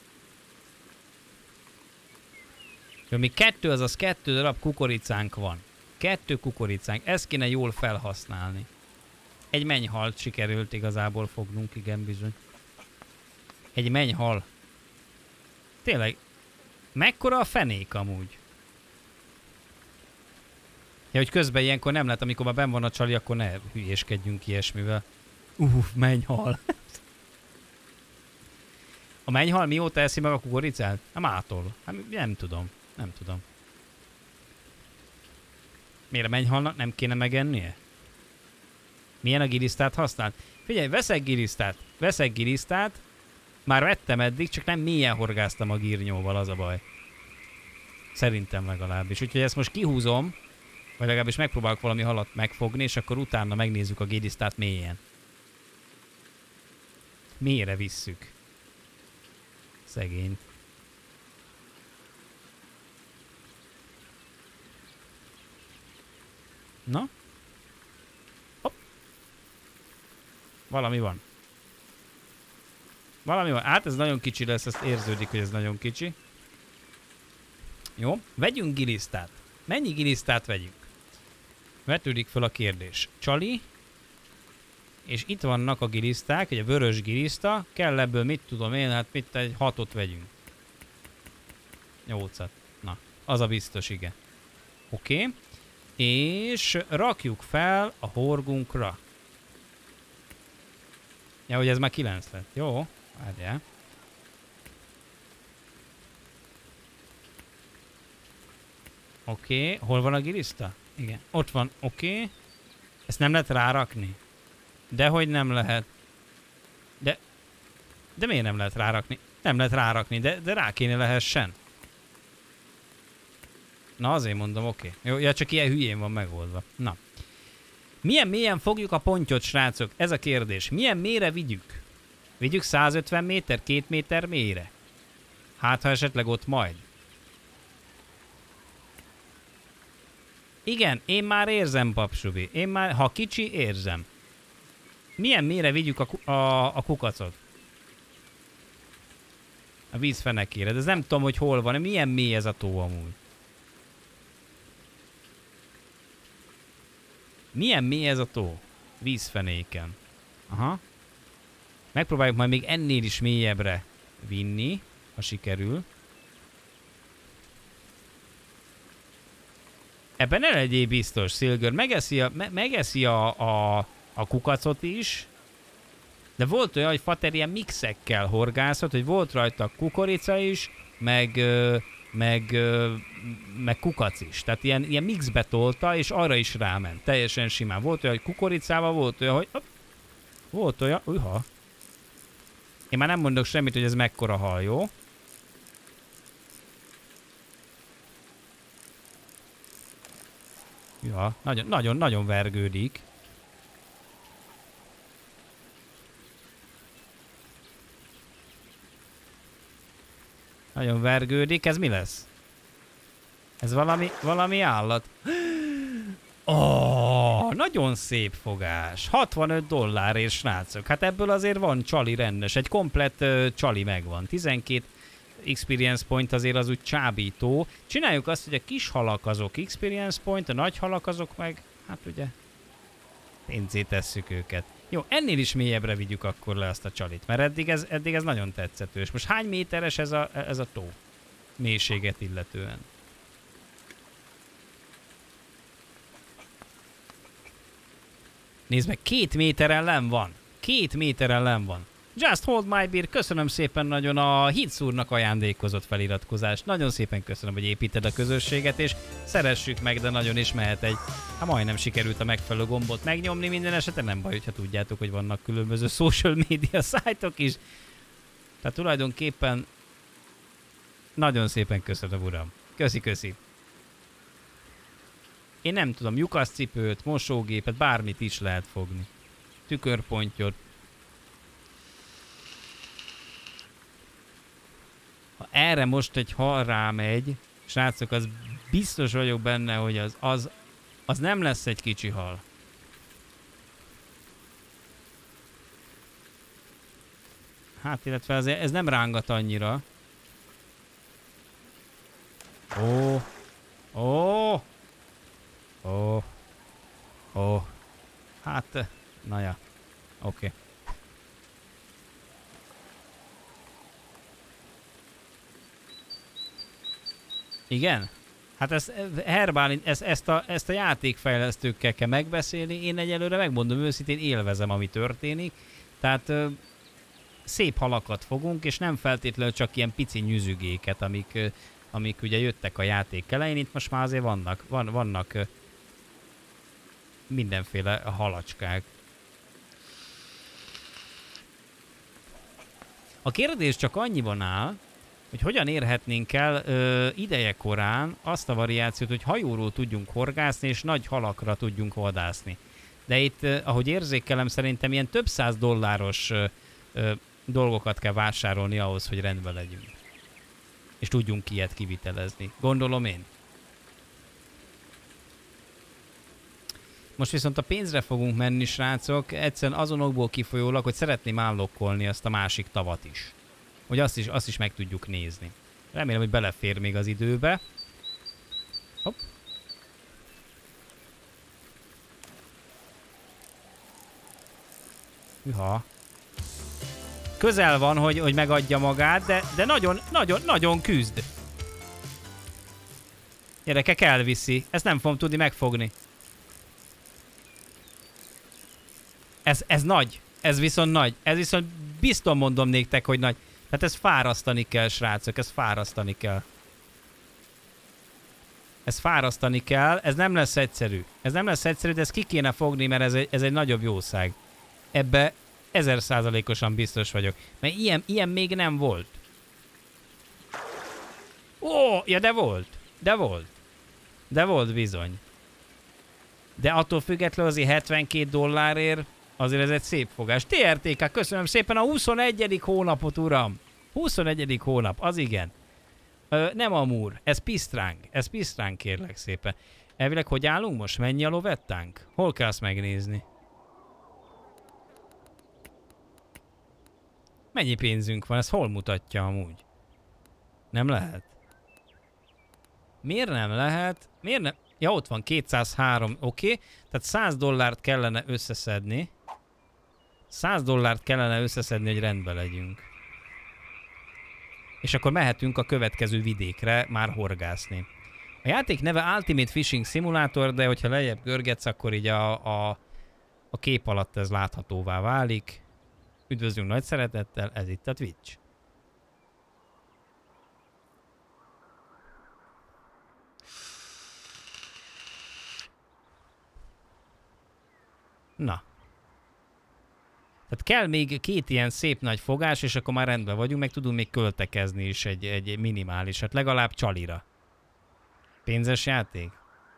Jó, mi kettő, azaz kettő darab kukoricánk van. Kettő kukoricánk. Ezt kéne jól felhasználni. Egy mennyhalt sikerült igazából fognunk, igen bizony. Egy mennyhal. Tényleg, mekkora a fenék amúgy? Ja, hogy közben ilyenkor nem lehet, amikor már benn van a csali, akkor ne hülyéskedjünk ilyesmivel. Uff, mennyhal. A mennyhal mióta eszi meg a kukoricát? A mától. Hát nem tudom. Nem tudom. Miért a mennyhalnak nem kéne megennie? Milyen a gilisztát használt? Figyelj, veszek gilisztát. Veszek gilisztát. Már vettem eddig, csak nem mélyen horgáztam a gírnyóval, az a baj. Szerintem legalábbis. Úgyhogy ezt most kihúzom. Vagy legalábbis megpróbálok valami halat megfogni, és akkor utána megnézzük a gédisztát mélyen. Mélyre visszük. Szegény. Na? Hopp. Valami van. Valami van. Hát ez nagyon kicsi lesz, ezt érződik, hogy ez nagyon kicsi. Jó, vegyünk gilisztát. Mennyi gilisztát vegyünk? Vetődik fel a kérdés. Csali. És itt vannak a giliszták, egy vörös giliszta. Kell ebből, mit tudom én, hát mit egy hatot vegyünk. Nyolcat. Na, az a biztos, igen. Oké. Okay. És rakjuk fel a horgunkra. Ja, hogy ez már kilenc lett. Jó, várjál. Oké, okay. Hol van a giliszta? Igen, ott van, oké. Okay. Ezt nem lehet rárakni? Dehogy nem lehet. De... De miért nem lehet rárakni? Nem lehet rárakni, de, de rá kéne lehessen. Na azért mondom, oké. Okay. Jó, ja, csak ilyen hülyén van megoldva. Na. Milyen mélyen fogjuk a pontyot, srácok? Ez a kérdés. Milyen mélyre vigyük? Vigyük százötven méter, két méter mélyre? Hát, ha esetleg ott majd. Igen, én már érzem, papsubi. Én már, ha kicsi, érzem. Milyen mélyre vigyük a, a, a kukacot? A víz fenekére. De ez nem tudom, hogy hol van. Milyen mély ez a tó amúgy? Milyen mély ez a tó? Vízfenéken. Aha. Megpróbáljuk majd még ennél is mélyebbre vinni, ha sikerül. Ebben ne legyél biztos, Silger. Megeszi a, me, megeszi a, a, a kukacot is. De volt olyan, hogy Fater ilyen mixekkel horgászott, hogy volt rajta kukorica is, meg, meg, meg kukac is. Tehát ilyen, ilyen mixbe tolta, és arra is ráment. Teljesen simán. Volt olyan, hogy kukoricával, volt olyan, hogy... Hopp, volt olyan... Uha. Én már nem mondok semmit, hogy ez mekkora hal, jó? Ja, nagyon, nagyon, nagyon vergődik. Nagyon vergődik. Ez mi lesz? Ez valami, valami állat. Oh, nagyon szép fogás. hatvanöt dollárért, srácok. Hát ebből azért van csali rendes. Egy komplett uh, csali megvan. tizenkét experience point azért az úgy csábító. Csináljuk azt, hogy a kis halak azok experience point, a nagy halak azok meg, hát ugye, pénzét tesszük őket. Jó, ennél is mélyebbre vigyük akkor le azt a csalit, mert eddig ez, eddig ez nagyon tetszetős. Most hány méteres ez a, ez a tó? Mélységet illetően. Nézd meg, két méteren len van. Két méteren len van. Just Hold My Beer, köszönöm szépen nagyon a Hitszúrnak ajándékozott feliratkozást. Nagyon szépen köszönöm, hogy építed a közösséget, és szeressük meg, de nagyon is mehet egy... Hát majdnem sikerült a megfelelő gombot megnyomni, minden esetben nem baj, hogyha tudjátok, hogy vannak különböző social media szájtok is. Tehát tulajdonképpen nagyon szépen köszönöm, uram. Köszi, köszi. Én nem tudom, lyukaszcipőt, mosógépet, bármit is lehet fogni. Tükörpontyot. Ha erre most egy hal rámegy, srácok, az biztos vagyok benne, hogy az, az, az nem lesz egy kicsi hal. Hát, illetve ez, ez nem rángat annyira. Ó, ó, ó, ó, hát, na ja, oké. Okay. Igen? Hát ezt, Herbálin, ezt, ezt, a, ezt a játékfejlesztőkkel kell megbeszélni. Én egyelőre megmondom őszintén, élvezem, ami történik. Tehát ö, szép halakat fogunk, és nem feltétlenül csak ilyen pici nyüzügéket, amik, ö, amik ugye jöttek a játék elején. Itt most már azért vannak, van, vannak ö, mindenféle halacskák. A kérdés csak annyiban áll, hogy hogyan érhetnénk el ö, ideje korán azt a variációt, hogy hajóról tudjunk horgászni, és nagy halakra tudjunk vadászni. De itt, ö, ahogy érzékelem, szerintem ilyen több száz dolláros ö, ö, dolgokat kell vásárolni ahhoz, hogy rendben legyünk. És tudjunk ilyet kivitelezni. Gondolom én. Most viszont a pénzre fogunk menni, srácok, egyszerűen azonokból kifolyólag, hogy szeretném állokkolni azt a másik tavat is. Hogy azt is, azt is meg tudjuk nézni. Remélem, hogy belefér még az időbe. Hopp. Hűha. Közel van, hogy, hogy megadja magát, de, de nagyon, nagyon, nagyon küzd. Gyerekek, elviszi. Ezt nem fogom tudni megfogni. Ez, ez nagy. Ez viszont nagy. Ez viszont biztos mondom néktek, hogy nagy. Tehát ezt fárasztani kell, srácok, ezt fárasztani kell. Ezt fárasztani kell, ez nem lesz egyszerű. Ez nem lesz egyszerű, de ezt ki kéne fogni, mert ez egy, ez egy nagyobb jószág. Ebbe ezer százalékosan biztos vagyok. Mert ilyen, ilyen még nem volt. Ó, ja, de volt. De volt. De volt bizony. De attól függetlenül azért hetvenkét dollárért azért ez egy szép fogás. té er té ká, köszönöm szépen a huszonegyedik hónapot, uram. huszonegyedik hónap, az igen. Ö, nem amúr, ez pisztránk. Ez pisztránk, kérlek szépen. Elvileg hogy állunk most? Mennyi a lovettánk? Hol kell azt megnézni? Mennyi pénzünk van? Ez hol mutatja amúgy? Nem lehet. Miért nem lehet? Miért nem? Ja, ott van, kétszázhárom, oké. Okay. Tehát száz dollárt kellene összeszedni. száz dollárt kellene összeszedni, hogy rendben legyünk. És akkor mehetünk a következő vidékre már horgászni. A játék neve Ultimate Fishing Simulator, de hogyha lejjebb görgetsz, akkor így a, a, a kép alatt ez láthatóvá válik. Üdvözlünk nagy szeretettel, ez itt a Twitch. Na. Tehát kell még két ilyen szép nagy fogás, és akkor már rendben vagyunk, meg tudunk még költekezni is egy, egy minimális, hát legalább csalira. Pénzes játék?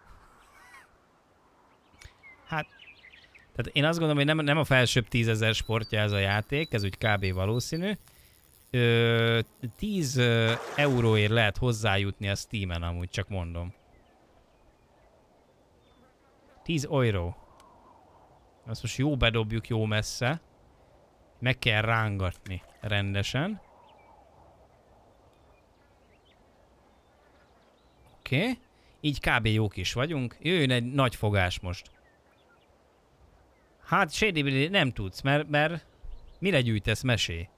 Hát, tehát én azt gondolom, hogy nem, nem a felsőbb tízezer sportja ez a játék, ez úgy kb. Valószínű. Ö, tíz euróért lehet hozzájutni a Steamen, amúgy csak mondom. tíz euró. Azt most jó bedobjuk jó messze. Meg kell rángatni rendesen. Oké. Okay. Így kb. Jók is vagyunk. Jöjjön egy nagy fogás most. Hát Shady nem tudsz, mert, mert mire gyűjtesz, mesé?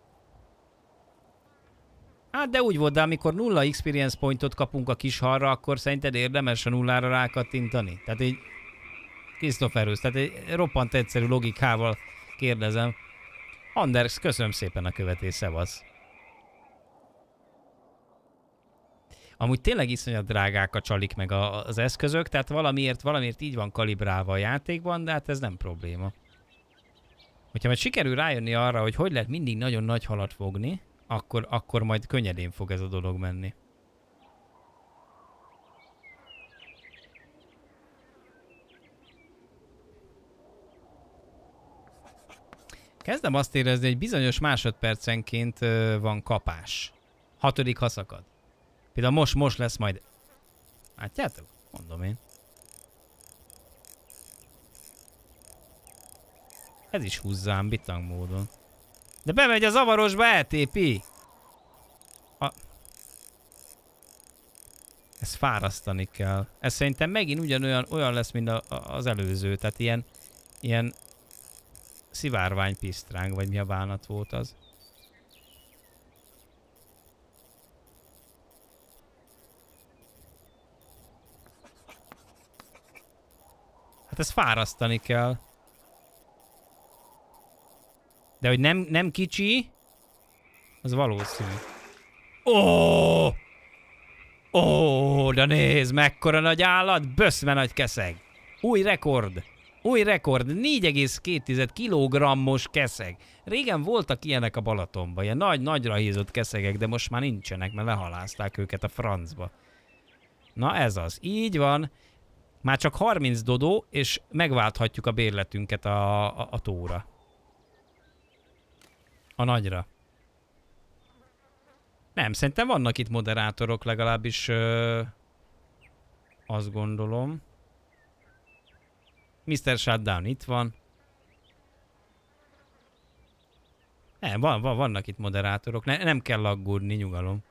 Hát de úgy volt, de amikor nulla experience pointot kapunk a kis halra, akkor szerinted érdemes a nullára rákattintani? Tehát így Christopherus, tehát egy roppant egyszerű logikával kérdezem. Anders, köszönöm szépen a követés, szevasz. Amúgy tényleg iszonyat drágák a csalik meg a, az eszközök, tehát valamiért, valamiért így van kalibrálva a játékban, de hát ez nem probléma. Hogyha majd sikerül rájönni arra, hogy hogy lehet mindig nagyon nagy halat fogni, akkor, akkor majd könnyedén fog ez a dolog menni. Kezdem azt érezni, hogy bizonyos másodpercenként van kapás. Hatodik haszakad. Például most, most lesz majd... Látjátok? Mondom én. Ez is húzzám bitang módon. De bemegy a zavarosba, eltépi! A... Ezt fárasztani kell. Ez szerintem megint ugyanolyan olyan lesz, mint a, a, az előző. Tehát ilyen... Ilyen... Szivárványpisztráng, vagy mi a bánat volt az. Hát ezt fárasztani kell. De hogy nem, nem kicsi, az valószínű. Ó! Ó, de nézd, mekkora nagy állat, böszme nagy keszeg. Új rekord. Új rekord, négy egész két kilogrammos keszeg. Régen voltak ilyenek a Balatonban, ilyen nagy, nagyra hízott keszegek, de most már nincsenek, mert lehalázták őket a francba. Na ez az, így van. Már csak harminc dodó, és megválthatjuk a bérletünket a, a, a tóra. A nagyra. Nem, szerintem vannak itt moderátorok, legalábbis ö, azt gondolom. miszter Shutdown itt van. Nem, van, van, vannak itt moderátorok. Ne, nem kell aggódni, nyugalom.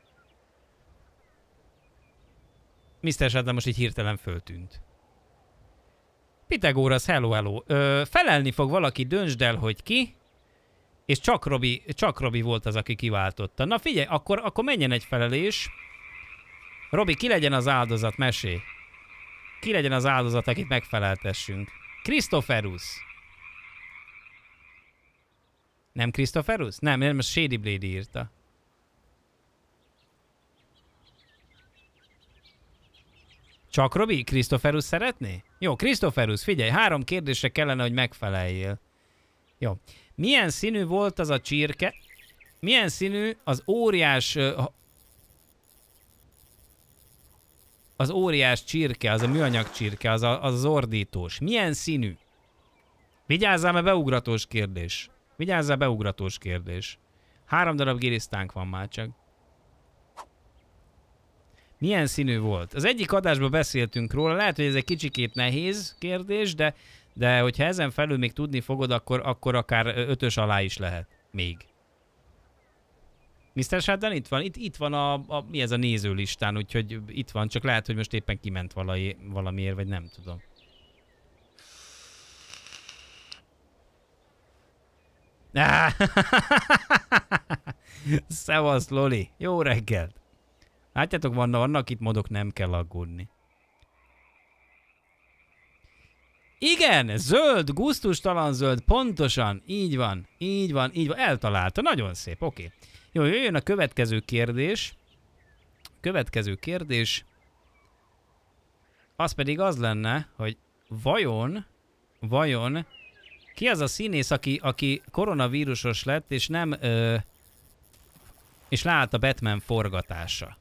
miszter Shutdown most így hirtelen föltűnt. Pitagoras, hello, hello. Ö, felelni fog valaki, döntsd el, hogy ki. És csak Robi, csak Robi volt az, aki kiváltotta. Na figyelj, akkor, akkor menjen egy felelés. Robi, ki legyen az áldozat, mesélj. Ki legyen az áldozat, akit megfeleltessünk? Christopherus. Nem Christopherus? Nem, nem, most Shady Blade írta. Csak Robi? Christopherus szeretné? Jó, Christopherus, figyelj, három kérdésre kellene, hogy megfeleljél. Jó. Milyen színű volt az a csirke? Milyen színű az óriás... Az óriás csirke, az a műanyag csirke, az a, az, az ordítós. Milyen színű? Vigyázzál, mert beugratós kérdés. Vigyázzál, beugratós kérdés. Három darab girisztánk van már csak. Milyen színű volt? Az egyik adásban beszéltünk róla, lehet, hogy ez egy kicsikét nehéz kérdés, de, de hogyha ezen felül még tudni fogod, akkor, akkor akár ötös alá is lehet. Még. miszter Shadden itt van? Itt, itt van a, a... Mi ez a nézőlistán, úgyhogy itt van, csak lehet, hogy most éppen kiment valami, valamiért, vagy nem tudom. Szevasz, Loli! Jó reggelt! Látjátok, vannak, vannak itt modok, nem kell aggódni. Igen, zöld, gusztustalan zöld, pontosan, így van, így van, így van, eltalálta, nagyon szép, oké. Okay. Jó, jöjjön a következő kérdés. Következő kérdés. Az pedig az lenne, hogy vajon, vajon, ki az a színész, aki, aki koronavírusos lett, és nem, ö, és leállt a Batman forgatása?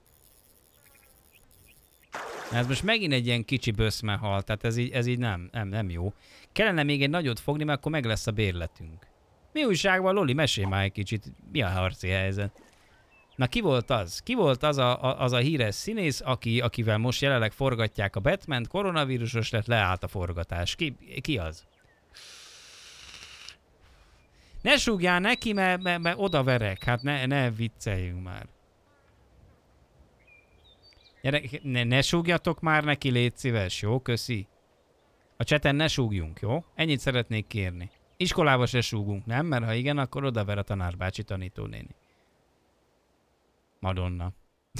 Ez most megint egy ilyen kicsi böszmehal, tehát ez így, ez így nem, nem, nem jó. Kellene még egy nagyot fogni, mert akkor meg lesz a bérletünk. Mi újság van, Loli? Mesélj már egy kicsit. Mi a harci helyzet? Na, ki volt az? Ki volt az a, a, az a híres színész, aki, akivel most jelenleg forgatják a Batman, koronavírusos lett, leállt a forgatás? Ki, ki az? Ne súgjál neki, mert, mert, mert odaverek. Hát ne, ne vicceljünk már. Gyere, ne, ne súgjatok már neki, légy szíves, jó? Köszi. A cseten ne súgjunk, jó? Ennyit szeretnék kérni. Iskolába se súgunk, nem? Mert ha igen, akkor odaver a tanárbácsi tanítónéni. Madonna.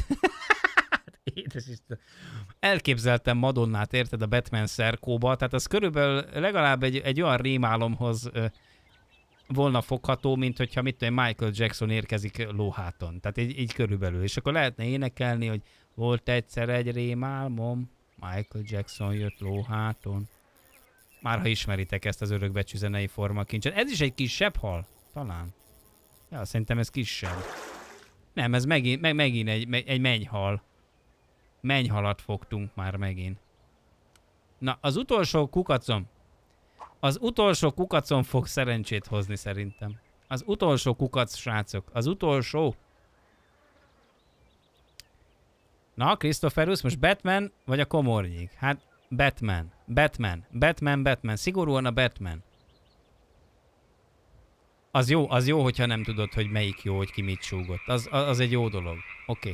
Édes Isten. Elképzeltem Madonnát, érted, a Batman szerkóba, tehát az körülbelül legalább egy, egy olyan rémálomhoz ö, volna fogható, mint hogyha mit tudom, Michael Jackson érkezik lóháton. Tehát így, így körülbelül. És akkor lehetne énekelni, hogy volt egyszer egy rémálmom, Michael Jackson jött lóháton. Már ha ismeritek ezt az örökbecsű zenei formakincset. Ez is egy kisebb hal? Talán. Ja, szerintem ez kisebb. Nem, ez megint, meg, megint egy, egy mennyhal. Mennyhalat fogtunk már megint. Na, az utolsó kukacom. Az utolsó kukacom fog szerencsét hozni szerintem. Az utolsó kukac, srácok. Az utolsó. Na, Christopherus, most Batman vagy a komornyik? Hát Batman. Batman. Batman, Batman. Szigorúan a Batman. Az jó, az jó, hogyha nem tudod, hogy melyik jó, hogy ki mit súgott. Az, az, az egy jó dolog. Oké. Okay.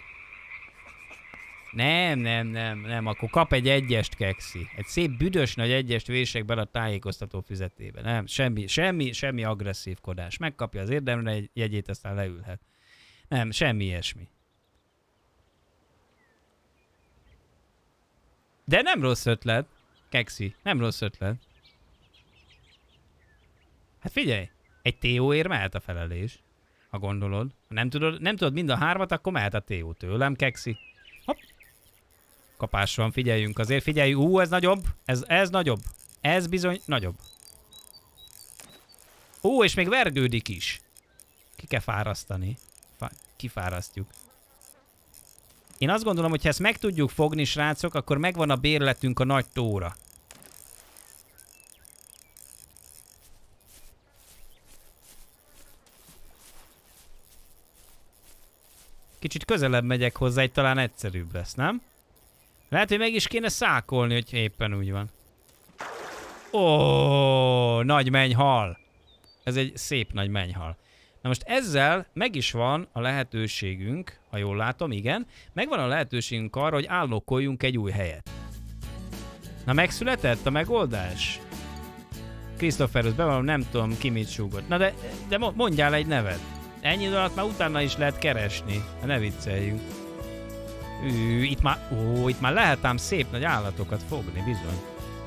Nem, nem, nem, nem. Akkor kap egy egyest, kekszi. Egy szép büdös nagy egyest vések bele a tájékoztató füzetébe. Nem, semmi, semmi, semmi agresszívkodás. Megkapja az érdemre egy jegyét, aztán leülhet. Nem, semmi ilyesmi. De nem rossz ötlet, kekszi. Nem rossz ötlet. Hát figyelj, egy té ó-ért mehet a felelés, ha gondolod. Ha nem tudod, nem tudod mind a hármat, akkor mehet a té ó tőlem, kekszi. Hopp. Kapás van, figyeljünk azért, figyelj, ú, ez nagyobb, ez, ez nagyobb, ez bizony nagyobb. Ó, és még vergődik is. Ki kell fárasztani. Fá kifárasztjuk. Én azt gondolom, hogy ha ezt meg tudjuk fogni, srácok, akkor megvan a bérletünk a nagy tóra. Kicsit közelebb megyek hozzá, így talán egyszerűbb lesz, nem? Lehet, hogy meg is kéne szákolni, hogy éppen úgy van. Ó, nagy mennyhal. Ez egy szép nagy mennyhal. Na most ezzel meg is van a lehetőségünk, ha jól látom, igen, megvan a lehetőségünk arra, hogy állokoljunk egy új helyet. Na, megszületett a megoldás? Christopherus, bevallom, nem tudom ki mit súgott. Na de, de mondjál egy nevet. Ennyi alatt már utána is lehet keresni. Ne vicceljünk. Ű, itt már, ó, itt már lehet ám szép nagy állatokat fogni, bizony.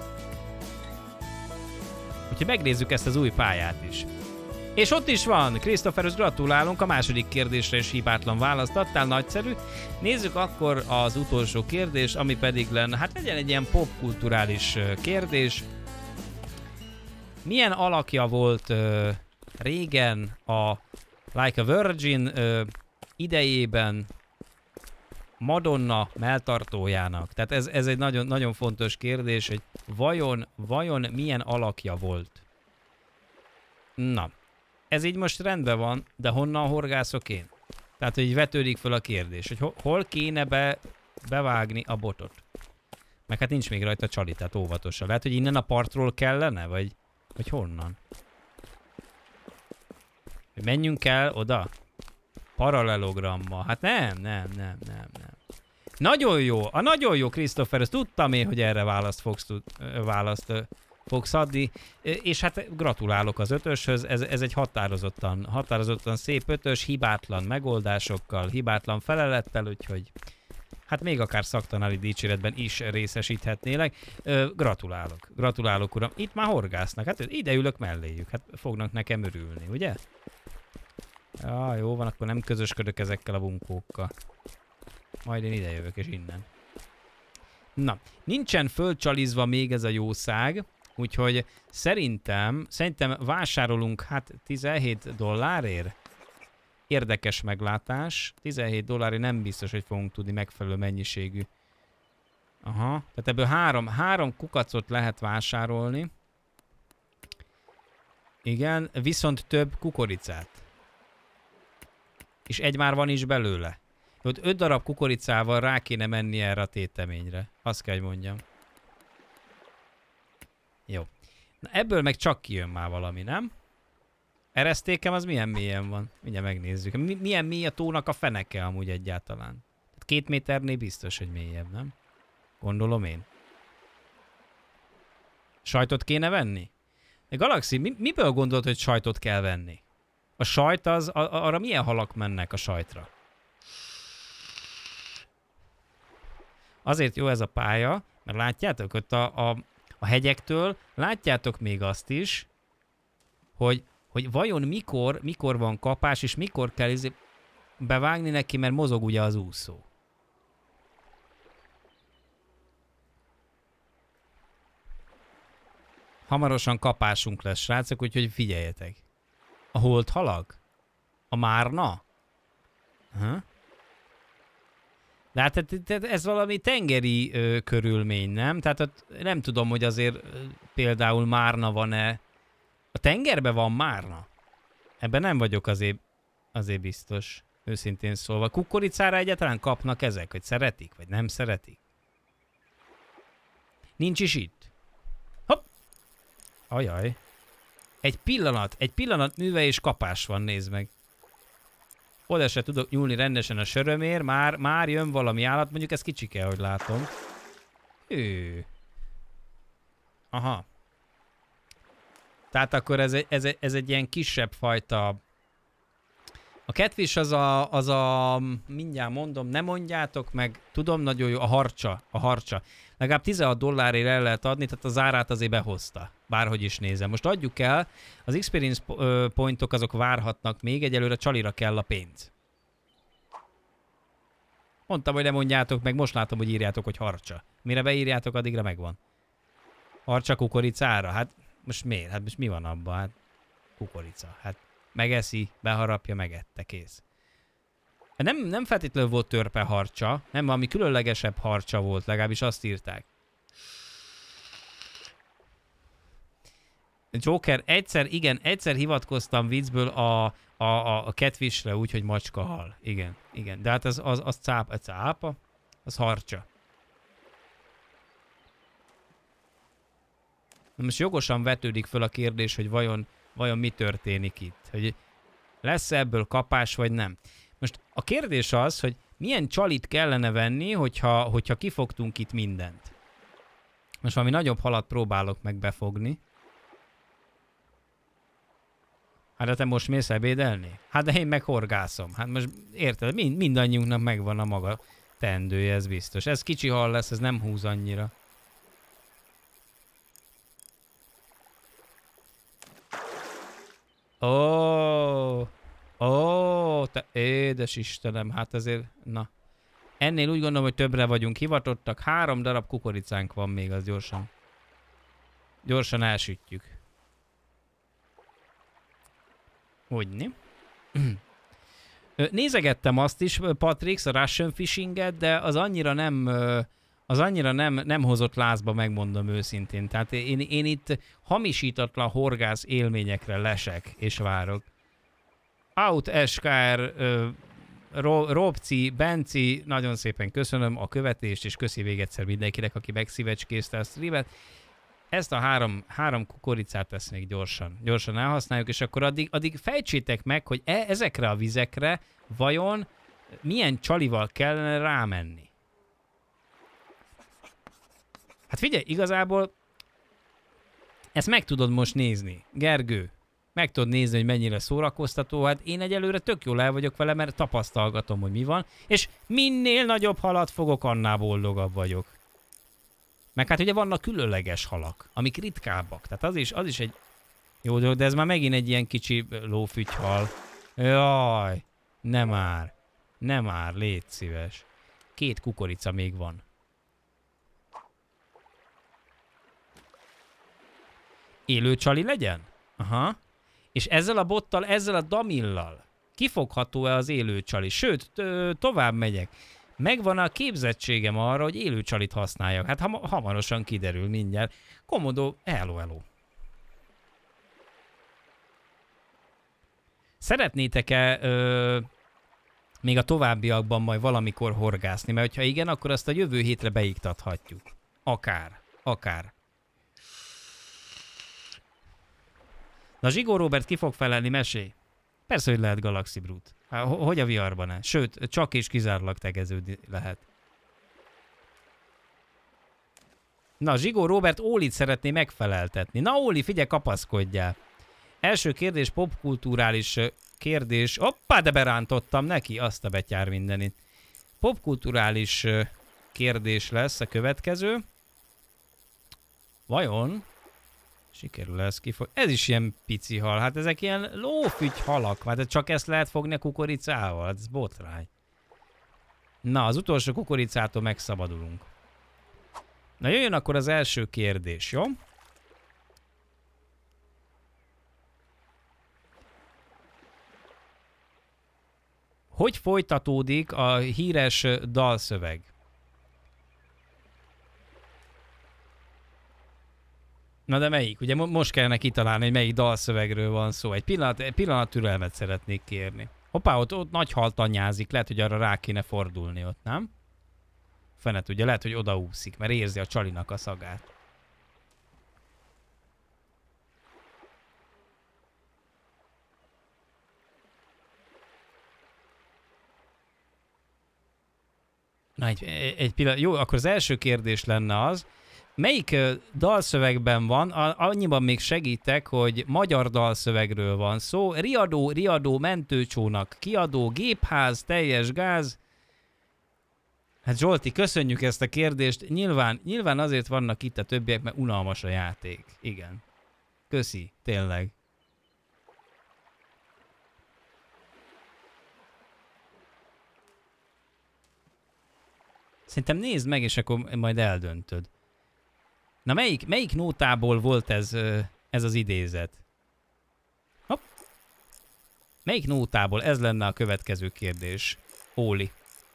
Úgyhogy megnézzük ezt az új pályát is. És ott is van! Christopherus, gratulálunk, a második kérdésre is hibátlan választ adtál, nagyszerű. Nézzük akkor az utolsó kérdést, ami pedig lenne, hát legyen egy ilyen popkulturális kérdés. Milyen alakja volt uh, régen a Like a Virgin uh, idejében Madonna melltartójának? Tehát ez, ez egy nagyon, nagyon fontos kérdés, hogy vajon, vajon milyen alakja volt? Na, ez így most rendben van, de honnan horgászok én? Tehát, hogy így vetődik föl a kérdés, hogy hol kéne be, bevágni a botot? Meg hát nincs még rajta csali, tehát óvatosan. Lehet, hogy innen a partról kellene, vagy, vagy honnan? Menjünk el oda? Paralelogramma. Hát nem, nem, nem, nem, nem. Nagyon jó, a nagyon jó, Christopher, ezt tudtam én, hogy erre választ fogsz, tud, választ fogsz adni, és hát gratulálok az ötöshöz, ez, ez egy határozottan, határozottan szép ötös, hibátlan megoldásokkal, hibátlan felelettel, úgyhogy hát még akár szaktanári dicséretben is részesíthetnélek. Gratulálok, gratulálok uram. Itt már horgásznak, hát ide ülök melléjük, hát fognak nekem örülni, ugye? Ja, jó van, akkor nem közösködök ezekkel a bunkókkal. Majd én ide jövök, és innen. Na, nincsen fölcsalizva még ez a jószág, úgyhogy szerintem, szerintem vásárolunk hát tizenhét dollárért. Érdekes meglátás. tizenhét dollárért nem biztos, hogy fogunk tudni megfelelő mennyiségű. Aha, tehát ebből három, három kukacot lehet vásárolni. Igen, viszont több kukoricát. És egy már van is belőle. Ott öt darab kukoricával rá kéne menni erre a téteményre. Azt kell, hogy mondjam. Jó. Na ebből meg csak kijön már valami, nem? Eresztékem az milyen mélyen van? Mindjárt megnézzük. Mi, milyen mély a tónak a feneke amúgy egyáltalán? Két méternél biztos, hogy mélyebb, nem? Gondolom én. Sajtot kéne venni? De Galaxy, mi, miből gondolod, hogy sajtot kell venni? A sajt az, a, arra milyen halak mennek a sajtra? Azért jó ez a pálya, mert látjátok, ott a, a, a hegyektől látjátok még azt is, hogy, hogy vajon mikor, mikor van kapás, és mikor kell bevágni neki, mert mozog ugye az úszó. Hamarosan kapásunk lesz, srácok, úgyhogy figyeljetek. A holdhalak? A márna? Ha? De hát ez valami tengeri ö, körülmény, nem? Tehát ott nem tudom, hogy azért ö, például márna van-e. A tengerben van márna? Ebben nem vagyok azért, azért biztos, őszintén szólva. Kukoricára egyáltalán kapnak ezek, hogy szeretik, vagy nem szeretik? Nincs is itt. Hopp! Ajaj. Egy pillanat, egy pillanat műve és kapás van, nézd meg. Oda se tudok nyúlni rendesen a sörömér, már, már jön valami állat, mondjuk ez kicsike, hogy látom. Hű. Aha. Tehát akkor ez egy, ez, egy, ez egy ilyen kisebb fajta... A catfish az a, az a... Mindjárt mondom, nem mondjátok meg. Tudom, nagyon jó. A harcsa. A harcsa. Legalább tizenhat dollárért el lehet adni, tehát az árát azért behozta. Bárhogy is nézem. Most adjuk el, az experience pointok azok várhatnak még, egyelőre csalira kell a pénz. Mondtam, hogy nem mondjátok meg, most látom, hogy írjátok, hogy harcsa. Mire beírjátok, addigra megvan. Harcsa kukoricára? Hát most miért? Hát most mi van abban? Hát kukorica. Hát megeszi, beharapja, megette, kész. Nem, nem feltétlenül volt törpe harcsa, nem valami különlegesebb harcsa volt, legalábbis azt írták. Joker, egyszer, igen, egyszer hivatkoztam viccből a, a, a, a catfishre úgy, hogy macska hal. Igen, igen. De hát az, az, az cápa, az cápa, az harcsa. Na most jogosan vetődik föl a kérdés, hogy vajon, vajon mi történik itt. Hogy lesz ebből kapás, vagy nem. Most a kérdés az, hogy milyen csalit kellene venni, hogyha, hogyha kifogtunk itt mindent. Most valami nagyobb halat próbálok meg befogni. Hát de te most mész ebédelni? Hát de én meg horgászom. Hát most érted, mind, mindannyiunknak megvan a maga teendője, ez biztos. Ez kicsi hal lesz, ez nem húz annyira. Ó, ó, te édes Istenem, hát azért, na. Ennél úgy gondolom, hogy többre vagyunk hivatottak. Három darab kukoricánk van még, az gyorsan. Gyorsan elsütjük. Hogyne? Nézegettem azt is, Patrix, a Russian Fishinget, de az annyira nem, az annyira nem, nem hozott lázba, megmondom őszintén. Tehát én, én itt hamisítatlan horgász élményekre lesek és várok. Out es ká er, Robci, Benci, nagyon szépen köszönöm a követést, és köszi még egyszer mindenkinek, aki megszívecskézte a streamet. Ezt a három, három kukoricát ezt még gyorsan, gyorsan elhasználjuk, és akkor addig, addig fejtsétek meg, hogy e, ezekre a vizekre vajon milyen csalival kellene rámenni? Hát figyelj, igazából ezt meg tudod most nézni, Gergő. Meg tudod nézni, hogy mennyire szórakoztató. Hát én egyelőre tök jól el vagyok vele, mert tapasztalgatom, hogy mi van. És minél nagyobb halat fogok, annál boldogabb vagyok. Meg hát ugye vannak különleges halak, amik ritkábbak. Tehát az is, az is egy jó dolog, de ez már megint egy ilyen kicsi lófügyhal. Jaj, nem már. Nem már, légy szíves. Két kukorica még van. Élő csali legyen? Aha. És ezzel a bottal, ezzel a damillal kifogható-e az élő csali? Sőt, tovább megyek. Megvan a képzettségem arra, hogy élő csalit használjak. Hát ham hamarosan kiderül mindjárt. Komodo, hello, hello. Szeretnétek-e ö, még a továbbiakban majd valamikor horgászni? Mert ha igen, akkor azt a jövő hétre beiktathatjuk. Akár, akár. Na Zsigó Robert ki fog felelni, mesélj? Persze, hogy lehet Galaxy Brute. Hát, hogy a viharban-e? Sőt, csak és kizárólag tegeződni lehet. Na, Zsigó Robert Ólit szeretné megfeleltetni. Na Óli, figyelj, kapaszkodjál. Első kérdés, popkulturális kérdés. Hoppá, de berántottam neki, azt a betyár mindenit. Popkulturális kérdés lesz a következő. Vajon sikerül ez kifog... Ez is ilyen pici hal. Hát ezek ilyen lófügy halak. Hát csak ezt lehet fogni a kukoricával. Hát ez botrány. Na, az utolsó kukoricától megszabadulunk. Na, jöjjön akkor az első kérdés, jó? Hogy folytatódik a híres dalszöveg? Na de melyik? Ugye most kellene kitalálni, hogy melyik dalszövegről van szó. Egy pillanat, egy pillanat türelmet szeretnék kérni. Hoppá, ott, ott nagy hal tanyázik, lehet, hogy arra rá kéne fordulni ott, nem? Fene tudja, lehet, hogy odaúszik, mert érzi a csalinak a szagát. Na, egy, egy pillanat. Jó, akkor az első kérdés lenne az, melyik dalszövegben van, annyiban még segítek, hogy magyar dalszövegről van szó. Riadó, riadó, mentőcsónak, kiadó, gépház, teljes gáz. Hát Zsolti, köszönjük ezt a kérdést. Nyilván, nyilván azért vannak itt a többiek, mert unalmas a játék. Igen. Köszi, tényleg. Szerintem nézd meg, és akkor majd eldöntöd. Na melyik, melyik nótából volt ez, ez az idézet? Hopp. Melyik nótából? Ez lenne a következő kérdés. Óli.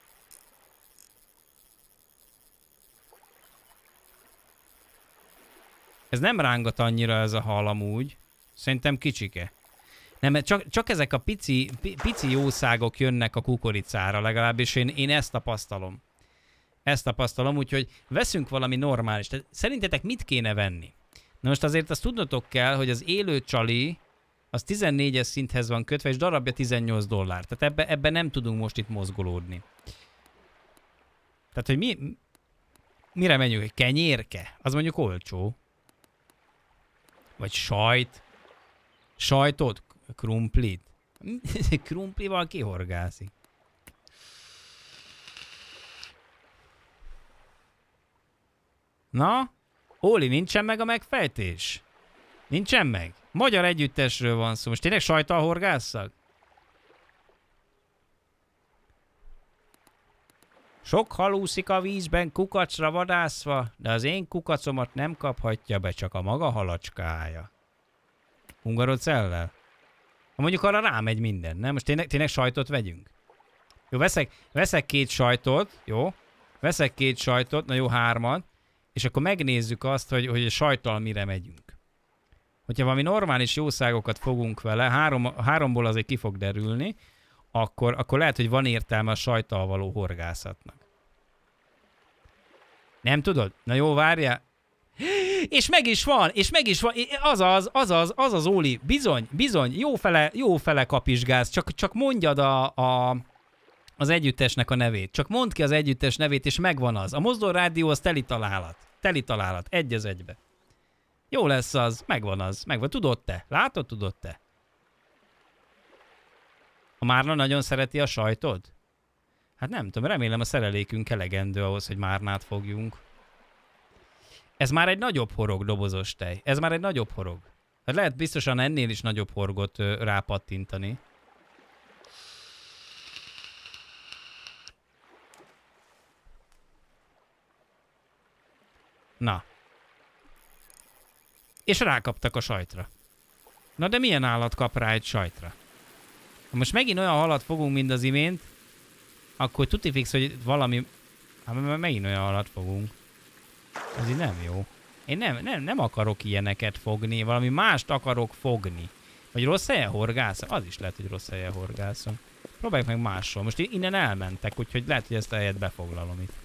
Ez nem rángat annyira ez a hal amúgy. Szerintem kicsike. Nem, csak, csak ezek a pici, pici jószágok jönnek a kukoricára, legalábbis én, én ezt tapasztalom. Ezt tapasztalom, úgyhogy veszünk valami normális. Tehát szerintetek mit kéne venni? Na most azért azt tudnotok kell, hogy az élő csali az tizennégyes szinthez van kötve, és darabja tizennyolc dollár. Tehát ebbe, ebbe nem tudunk most itt mozgolódni. Tehát, hogy mi, mire menjünk? Egy kenyérke? Az mondjuk olcsó. Vagy sajt. Sajtot? Krumplit? Krumplival kihorgászik. Na? Óli, nincsen meg a megfejtés? Nincsen meg? Magyar együttesről van szó. Most tényleg sajttal horgásszak? Sok hal úszik a vízben kukacra vadászva, de az én kukacomat nem kaphatja be, csak a maga halacskája. Hungarocellel? Ha mondjuk arra rámegy minden, nem? Most tényleg, tényleg sajtot vegyünk? Jó, veszek, veszek két sajtot, jó? Veszek két sajtot, na jó, hármat. És akkor megnézzük azt, hogy, hogy a sajttal mire megyünk. Hogyha valami normális jószágokat fogunk vele, három, háromból azért ki fog derülni, akkor, akkor lehet, hogy van értelme a sajttal való horgászatnak. Nem tudod? Na jó, várjál. És meg is van, és meg is van, azaz, azaz, azaz, Óli, bizony, bizony, jó fele, jó fele kapizsgálsz, csak, csak mondjad a, a, az együttesnek a nevét. Csak mondd ki az együttes nevét, és megvan az. A Mozdor Rádió az teli találat. Teli találat, egy az egybe. Jó lesz az, megvan az, megvan. Tudod te? Látod, tudod te? A Márna nagyon szereti a sajtod? Hát nem tudom, remélem a szerelékünk elegendő ahhoz, hogy Márnát fogjunk. Ez már egy nagyobb horog, dobozos tej. Ez már egy nagyobb horog. Hát lehet biztosan ennél is nagyobb horgot ö, rápattintani. Na. És rákaptak a sajtra. Na de milyen állat kap rá egy sajtra? Ha most megint olyan halat fogunk, mint az imént, akkor tuti fix, hogy valami... Hát megint olyan halat fogunk. Ez így nem jó. Én nem, nem, nem akarok ilyeneket fogni, valami mást akarok fogni. Vagy rossz helyen horgászom? Az is lehet, hogy rossz helyen horgászom. Próbáljuk meg máshol. Most innen elmentek, úgyhogy lehet, hogy ezt a helyet befoglalom itt.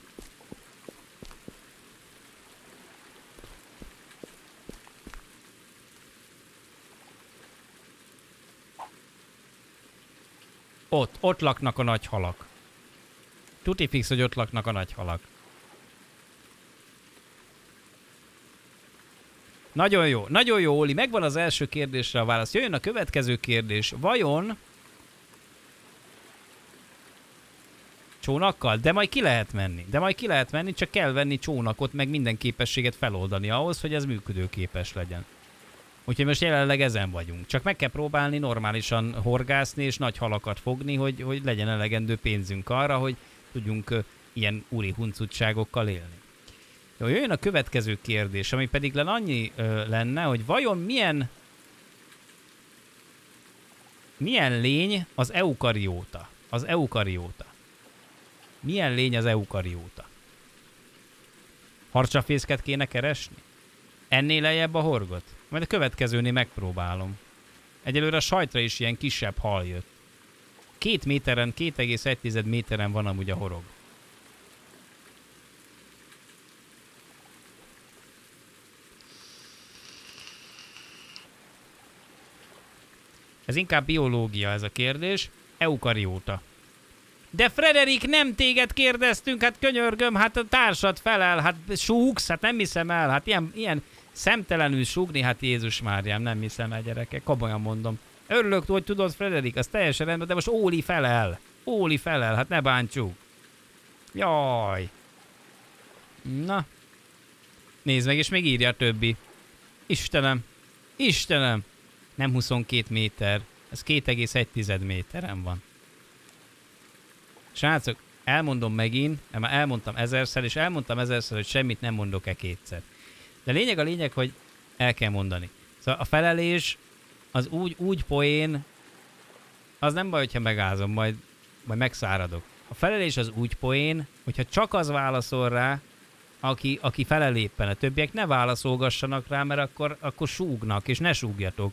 Ott, ott laknak a nagy halak. Tuti fix, hogy ott laknak a nagy halak. Nagyon jó, nagyon jó, Óli. Megvan az első kérdésre a válasz. Jöjjön a következő kérdés. Vajon... Csónakkal? De majd ki lehet menni. De majd ki lehet menni, csak kell venni csónakot, meg minden képességet feloldani ahhoz, hogy ez működőképes legyen. Úgyhogy most jelenleg ezen vagyunk. Csak meg kell próbálni normálisan horgászni és nagy halakat fogni, hogy, hogy legyen elegendő pénzünk arra, hogy tudjunk uh, ilyen úri huncutságokkal élni. Jó, jöjjön a következő kérdés, ami pedig len annyi uh, lenne, hogy vajon milyen milyen lény az eukarióta? Az eukarióta. Milyen lény az eukarióta? Harcsafészket kéne keresni? Ennél lejjebb a horgot? Majd a következőnél megpróbálom. Egyelőre a sajtra is ilyen kisebb hal jött. Két méteren, két egész egy méteren van amúgy a horog. Ez inkább biológia ez a kérdés. Eukarióta. De Frederik, nem téged kérdeztünk, hát könyörgöm, hát a társad felel, hát súgsz, hát nem hiszem el, hát ilyen, ilyen szemtelenül súgni, hát Jézus Máriám, nem hiszem el, gyerekek, komolyan mondom. Örülök, hogy tudod, Frederik, az teljesen rendben, de most Óli felel. Óli felel, hát ne bántsuk. Jaj. Na. Nézd meg, és még írja a többi. Istenem. Istenem. Nem huszonkét méter. Ez két egész egy méteren van. Srácok, elmondom megint, már elmondtam ezerszer, és elmondtam ezerszer, hogy semmit nem mondok-e kétszer. De lényeg a lényeg, hogy el kell mondani. Szóval a felelés az úgy, úgy poén, az nem baj, hogyha megázom, majd, majd megszáradok. A felelés az úgy poén, hogyha csak az válaszol rá, aki, aki felel éppen. A többiek ne válaszolgassanak rá, mert akkor, akkor súgnak, és ne súgjatok.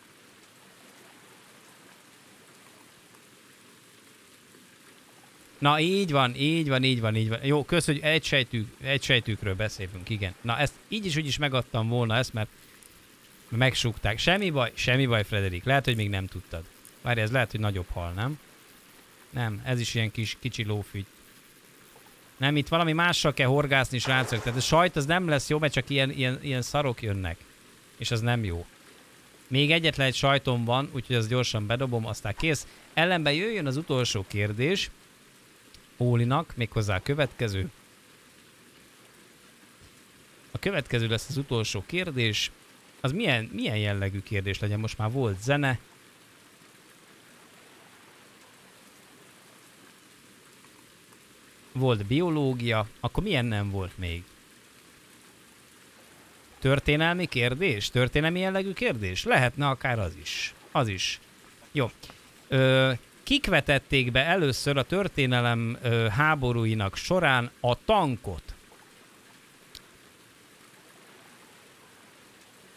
Na így van, így van, így van, így van. Jó, kösz, hogy egy, sejtű, egy sejtűkről beszélünk, igen. Na ezt így is úgy is megadtam volna ezt, mert megsúgták. Semmi baj, semmi baj, Frederik. Lehet, hogy még nem tudtad. Várj, ez lehet, hogy nagyobb hal, nem? Nem, ez is ilyen kis, kicsi lófügy. Nem, itt valami mással kell horgászni, srácok. Tehát a sajt az nem lesz jó, mert csak ilyen, ilyen, ilyen szarok jönnek. És az nem jó. Még egyetlen egy sajtom van, úgyhogy azt gyorsan bedobom, aztán kész. Ellenben jöjjön az utolsó kérdés. Ólinak, méghozzá a következő. A következő lesz az utolsó kérdés. Az milyen, milyen jellegű kérdés legyen? Most már volt zene. Volt biológia. Akkor milyen nem volt még? Történelmi kérdés? Történelmi jellegű kérdés? Lehetne akár az is. Az is. Jó. Ö, kik vetették be először a történelem ö, háborúinak során a tankot?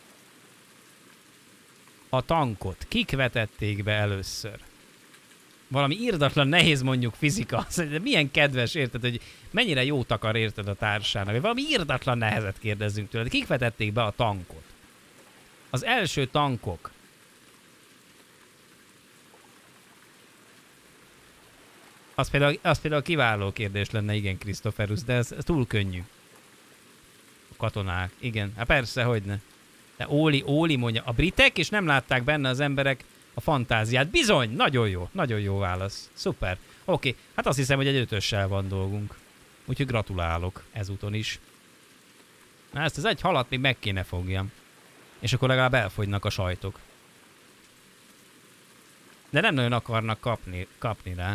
A tankot. Kik vetették be először? valami irdatlan nehéz mondjuk fizika. De milyen kedves, érted, hogy mennyire jót akar, érted, a társának. Valami irdatlan nehezet kérdezzünk tőle. Kik vetették be a tankot? Az első tankok. Az például, az például kiváló kérdés lenne, igen, Krisztoferusz, de ez, ez túl könnyű. A katonák, igen. Hát persze, hogyne. De Óli, Óli mondja, a britek, és nem látták benne az emberek a fantáziát. Bizony, nagyon jó, nagyon jó válasz. Szuper. Oké, okay. Hát azt hiszem, hogy egy ötössel van dolgunk. Úgyhogy gratulálok ezúton is. Na ezt az egy halat még meg kéne fogjam. És akkor legalább elfogynak a sajtok. De nem nagyon akarnak kapni, kapni rá.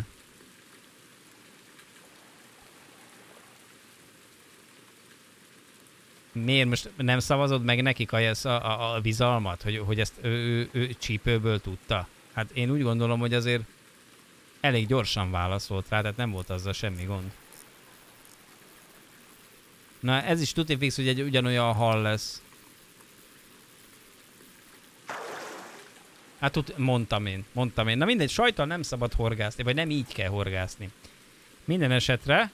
Miért most nem szavazod meg nekik a, a, a bizalmat, hogy, hogy ezt ő, ő, ő csípőből tudta? Hát én úgy gondolom, hogy azért elég gyorsan válaszolt rá, tehát nem volt azzal semmi gond. Na ez is tuti fix, hogy egy ugyanolyan hal lesz. Hát tud, mondtam én, mondtam én. Na mindegy, sajtal nem szabad horgászni, vagy nem így kell horgászni. Minden esetre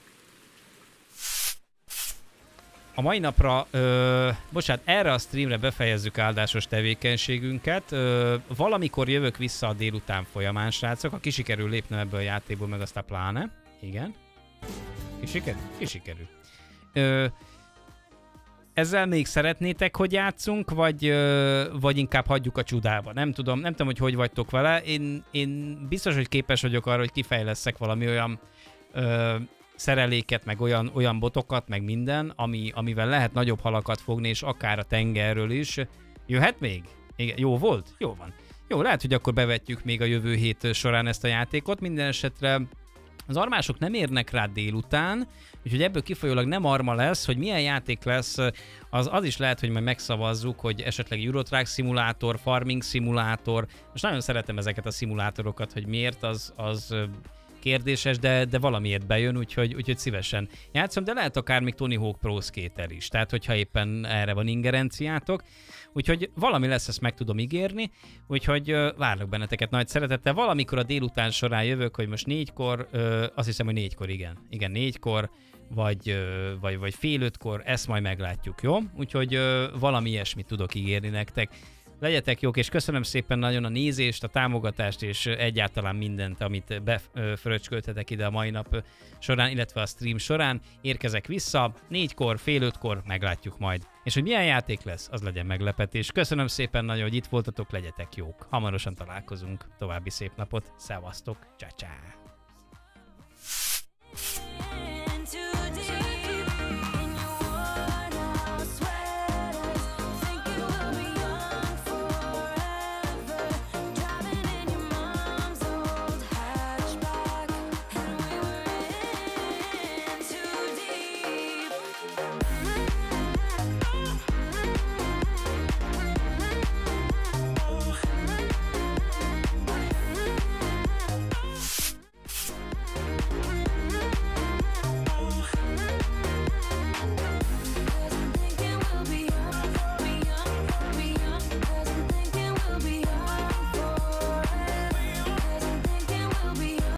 a mai napra, ö, bocsánat, erre a streamre befejezzük áldásos tevékenységünket. Ö, valamikor jövök vissza a délután folyamán, srácok. Ha kisikerül lépnem ebből a játékból, meg aztán pláne. Igen. Kisikerül? Kisikerül. Ö, ezzel még szeretnétek, hogy játszunk, vagy, ö, vagy inkább hagyjuk a csudába? Nem tudom, nem tudom, hogy hogy vagytok vele. Én, én biztos, hogy képes vagyok arra, hogy kifejleszek valami olyan ö, szereléket, meg olyan, olyan botokat, meg minden, ami, amivel lehet nagyobb halakat fogni, és akár a tengerről is. Jöhet még? Igen, jó volt? Jó van. Jó, lehet, hogy akkor bevetjük még a jövő hét során ezt a játékot. Minden esetre az armások nem érnek rá délután, úgyhogy ebből kifolyólag nem arma lesz, hogy milyen játék lesz, az, az is lehet, hogy majd megszavazzuk, hogy esetleg Eurotrack szimulátor, farming szimulátor. Most nagyon szeretem ezeket a szimulátorokat, hogy miért, az, az kérdéses, de, de valamiért bejön, úgyhogy, úgyhogy szívesen játszom, de lehet akár még Tony Hawk Pro Skater is, tehát hogyha éppen erre van ingerenciátok. Úgyhogy valami lesz, ezt meg tudom ígérni, úgyhogy uh, várlak benneteket nagy szeretettel. Valamikor a délután során jövök, hogy most négykor, uh, azt hiszem, hogy négykor, igen. Igen, négykor, vagy, uh, vagy, vagy fél ötkor, ezt majd meglátjuk, jó? Úgyhogy uh, valami ilyesmit tudok ígérni nektek. Legyetek jók, és köszönöm szépen nagyon a nézést, a támogatást, és egyáltalán mindent, amit befröcsköltetek ide a mai nap során, illetve a stream során. Érkezek vissza, négykor, fél ötkor, meglátjuk majd. És hogy milyen játék lesz, az legyen meglepetés. Köszönöm szépen nagyon, hogy itt voltatok, legyetek jók. Hamarosan találkozunk. További szép napot, szevasztok, csá-csá!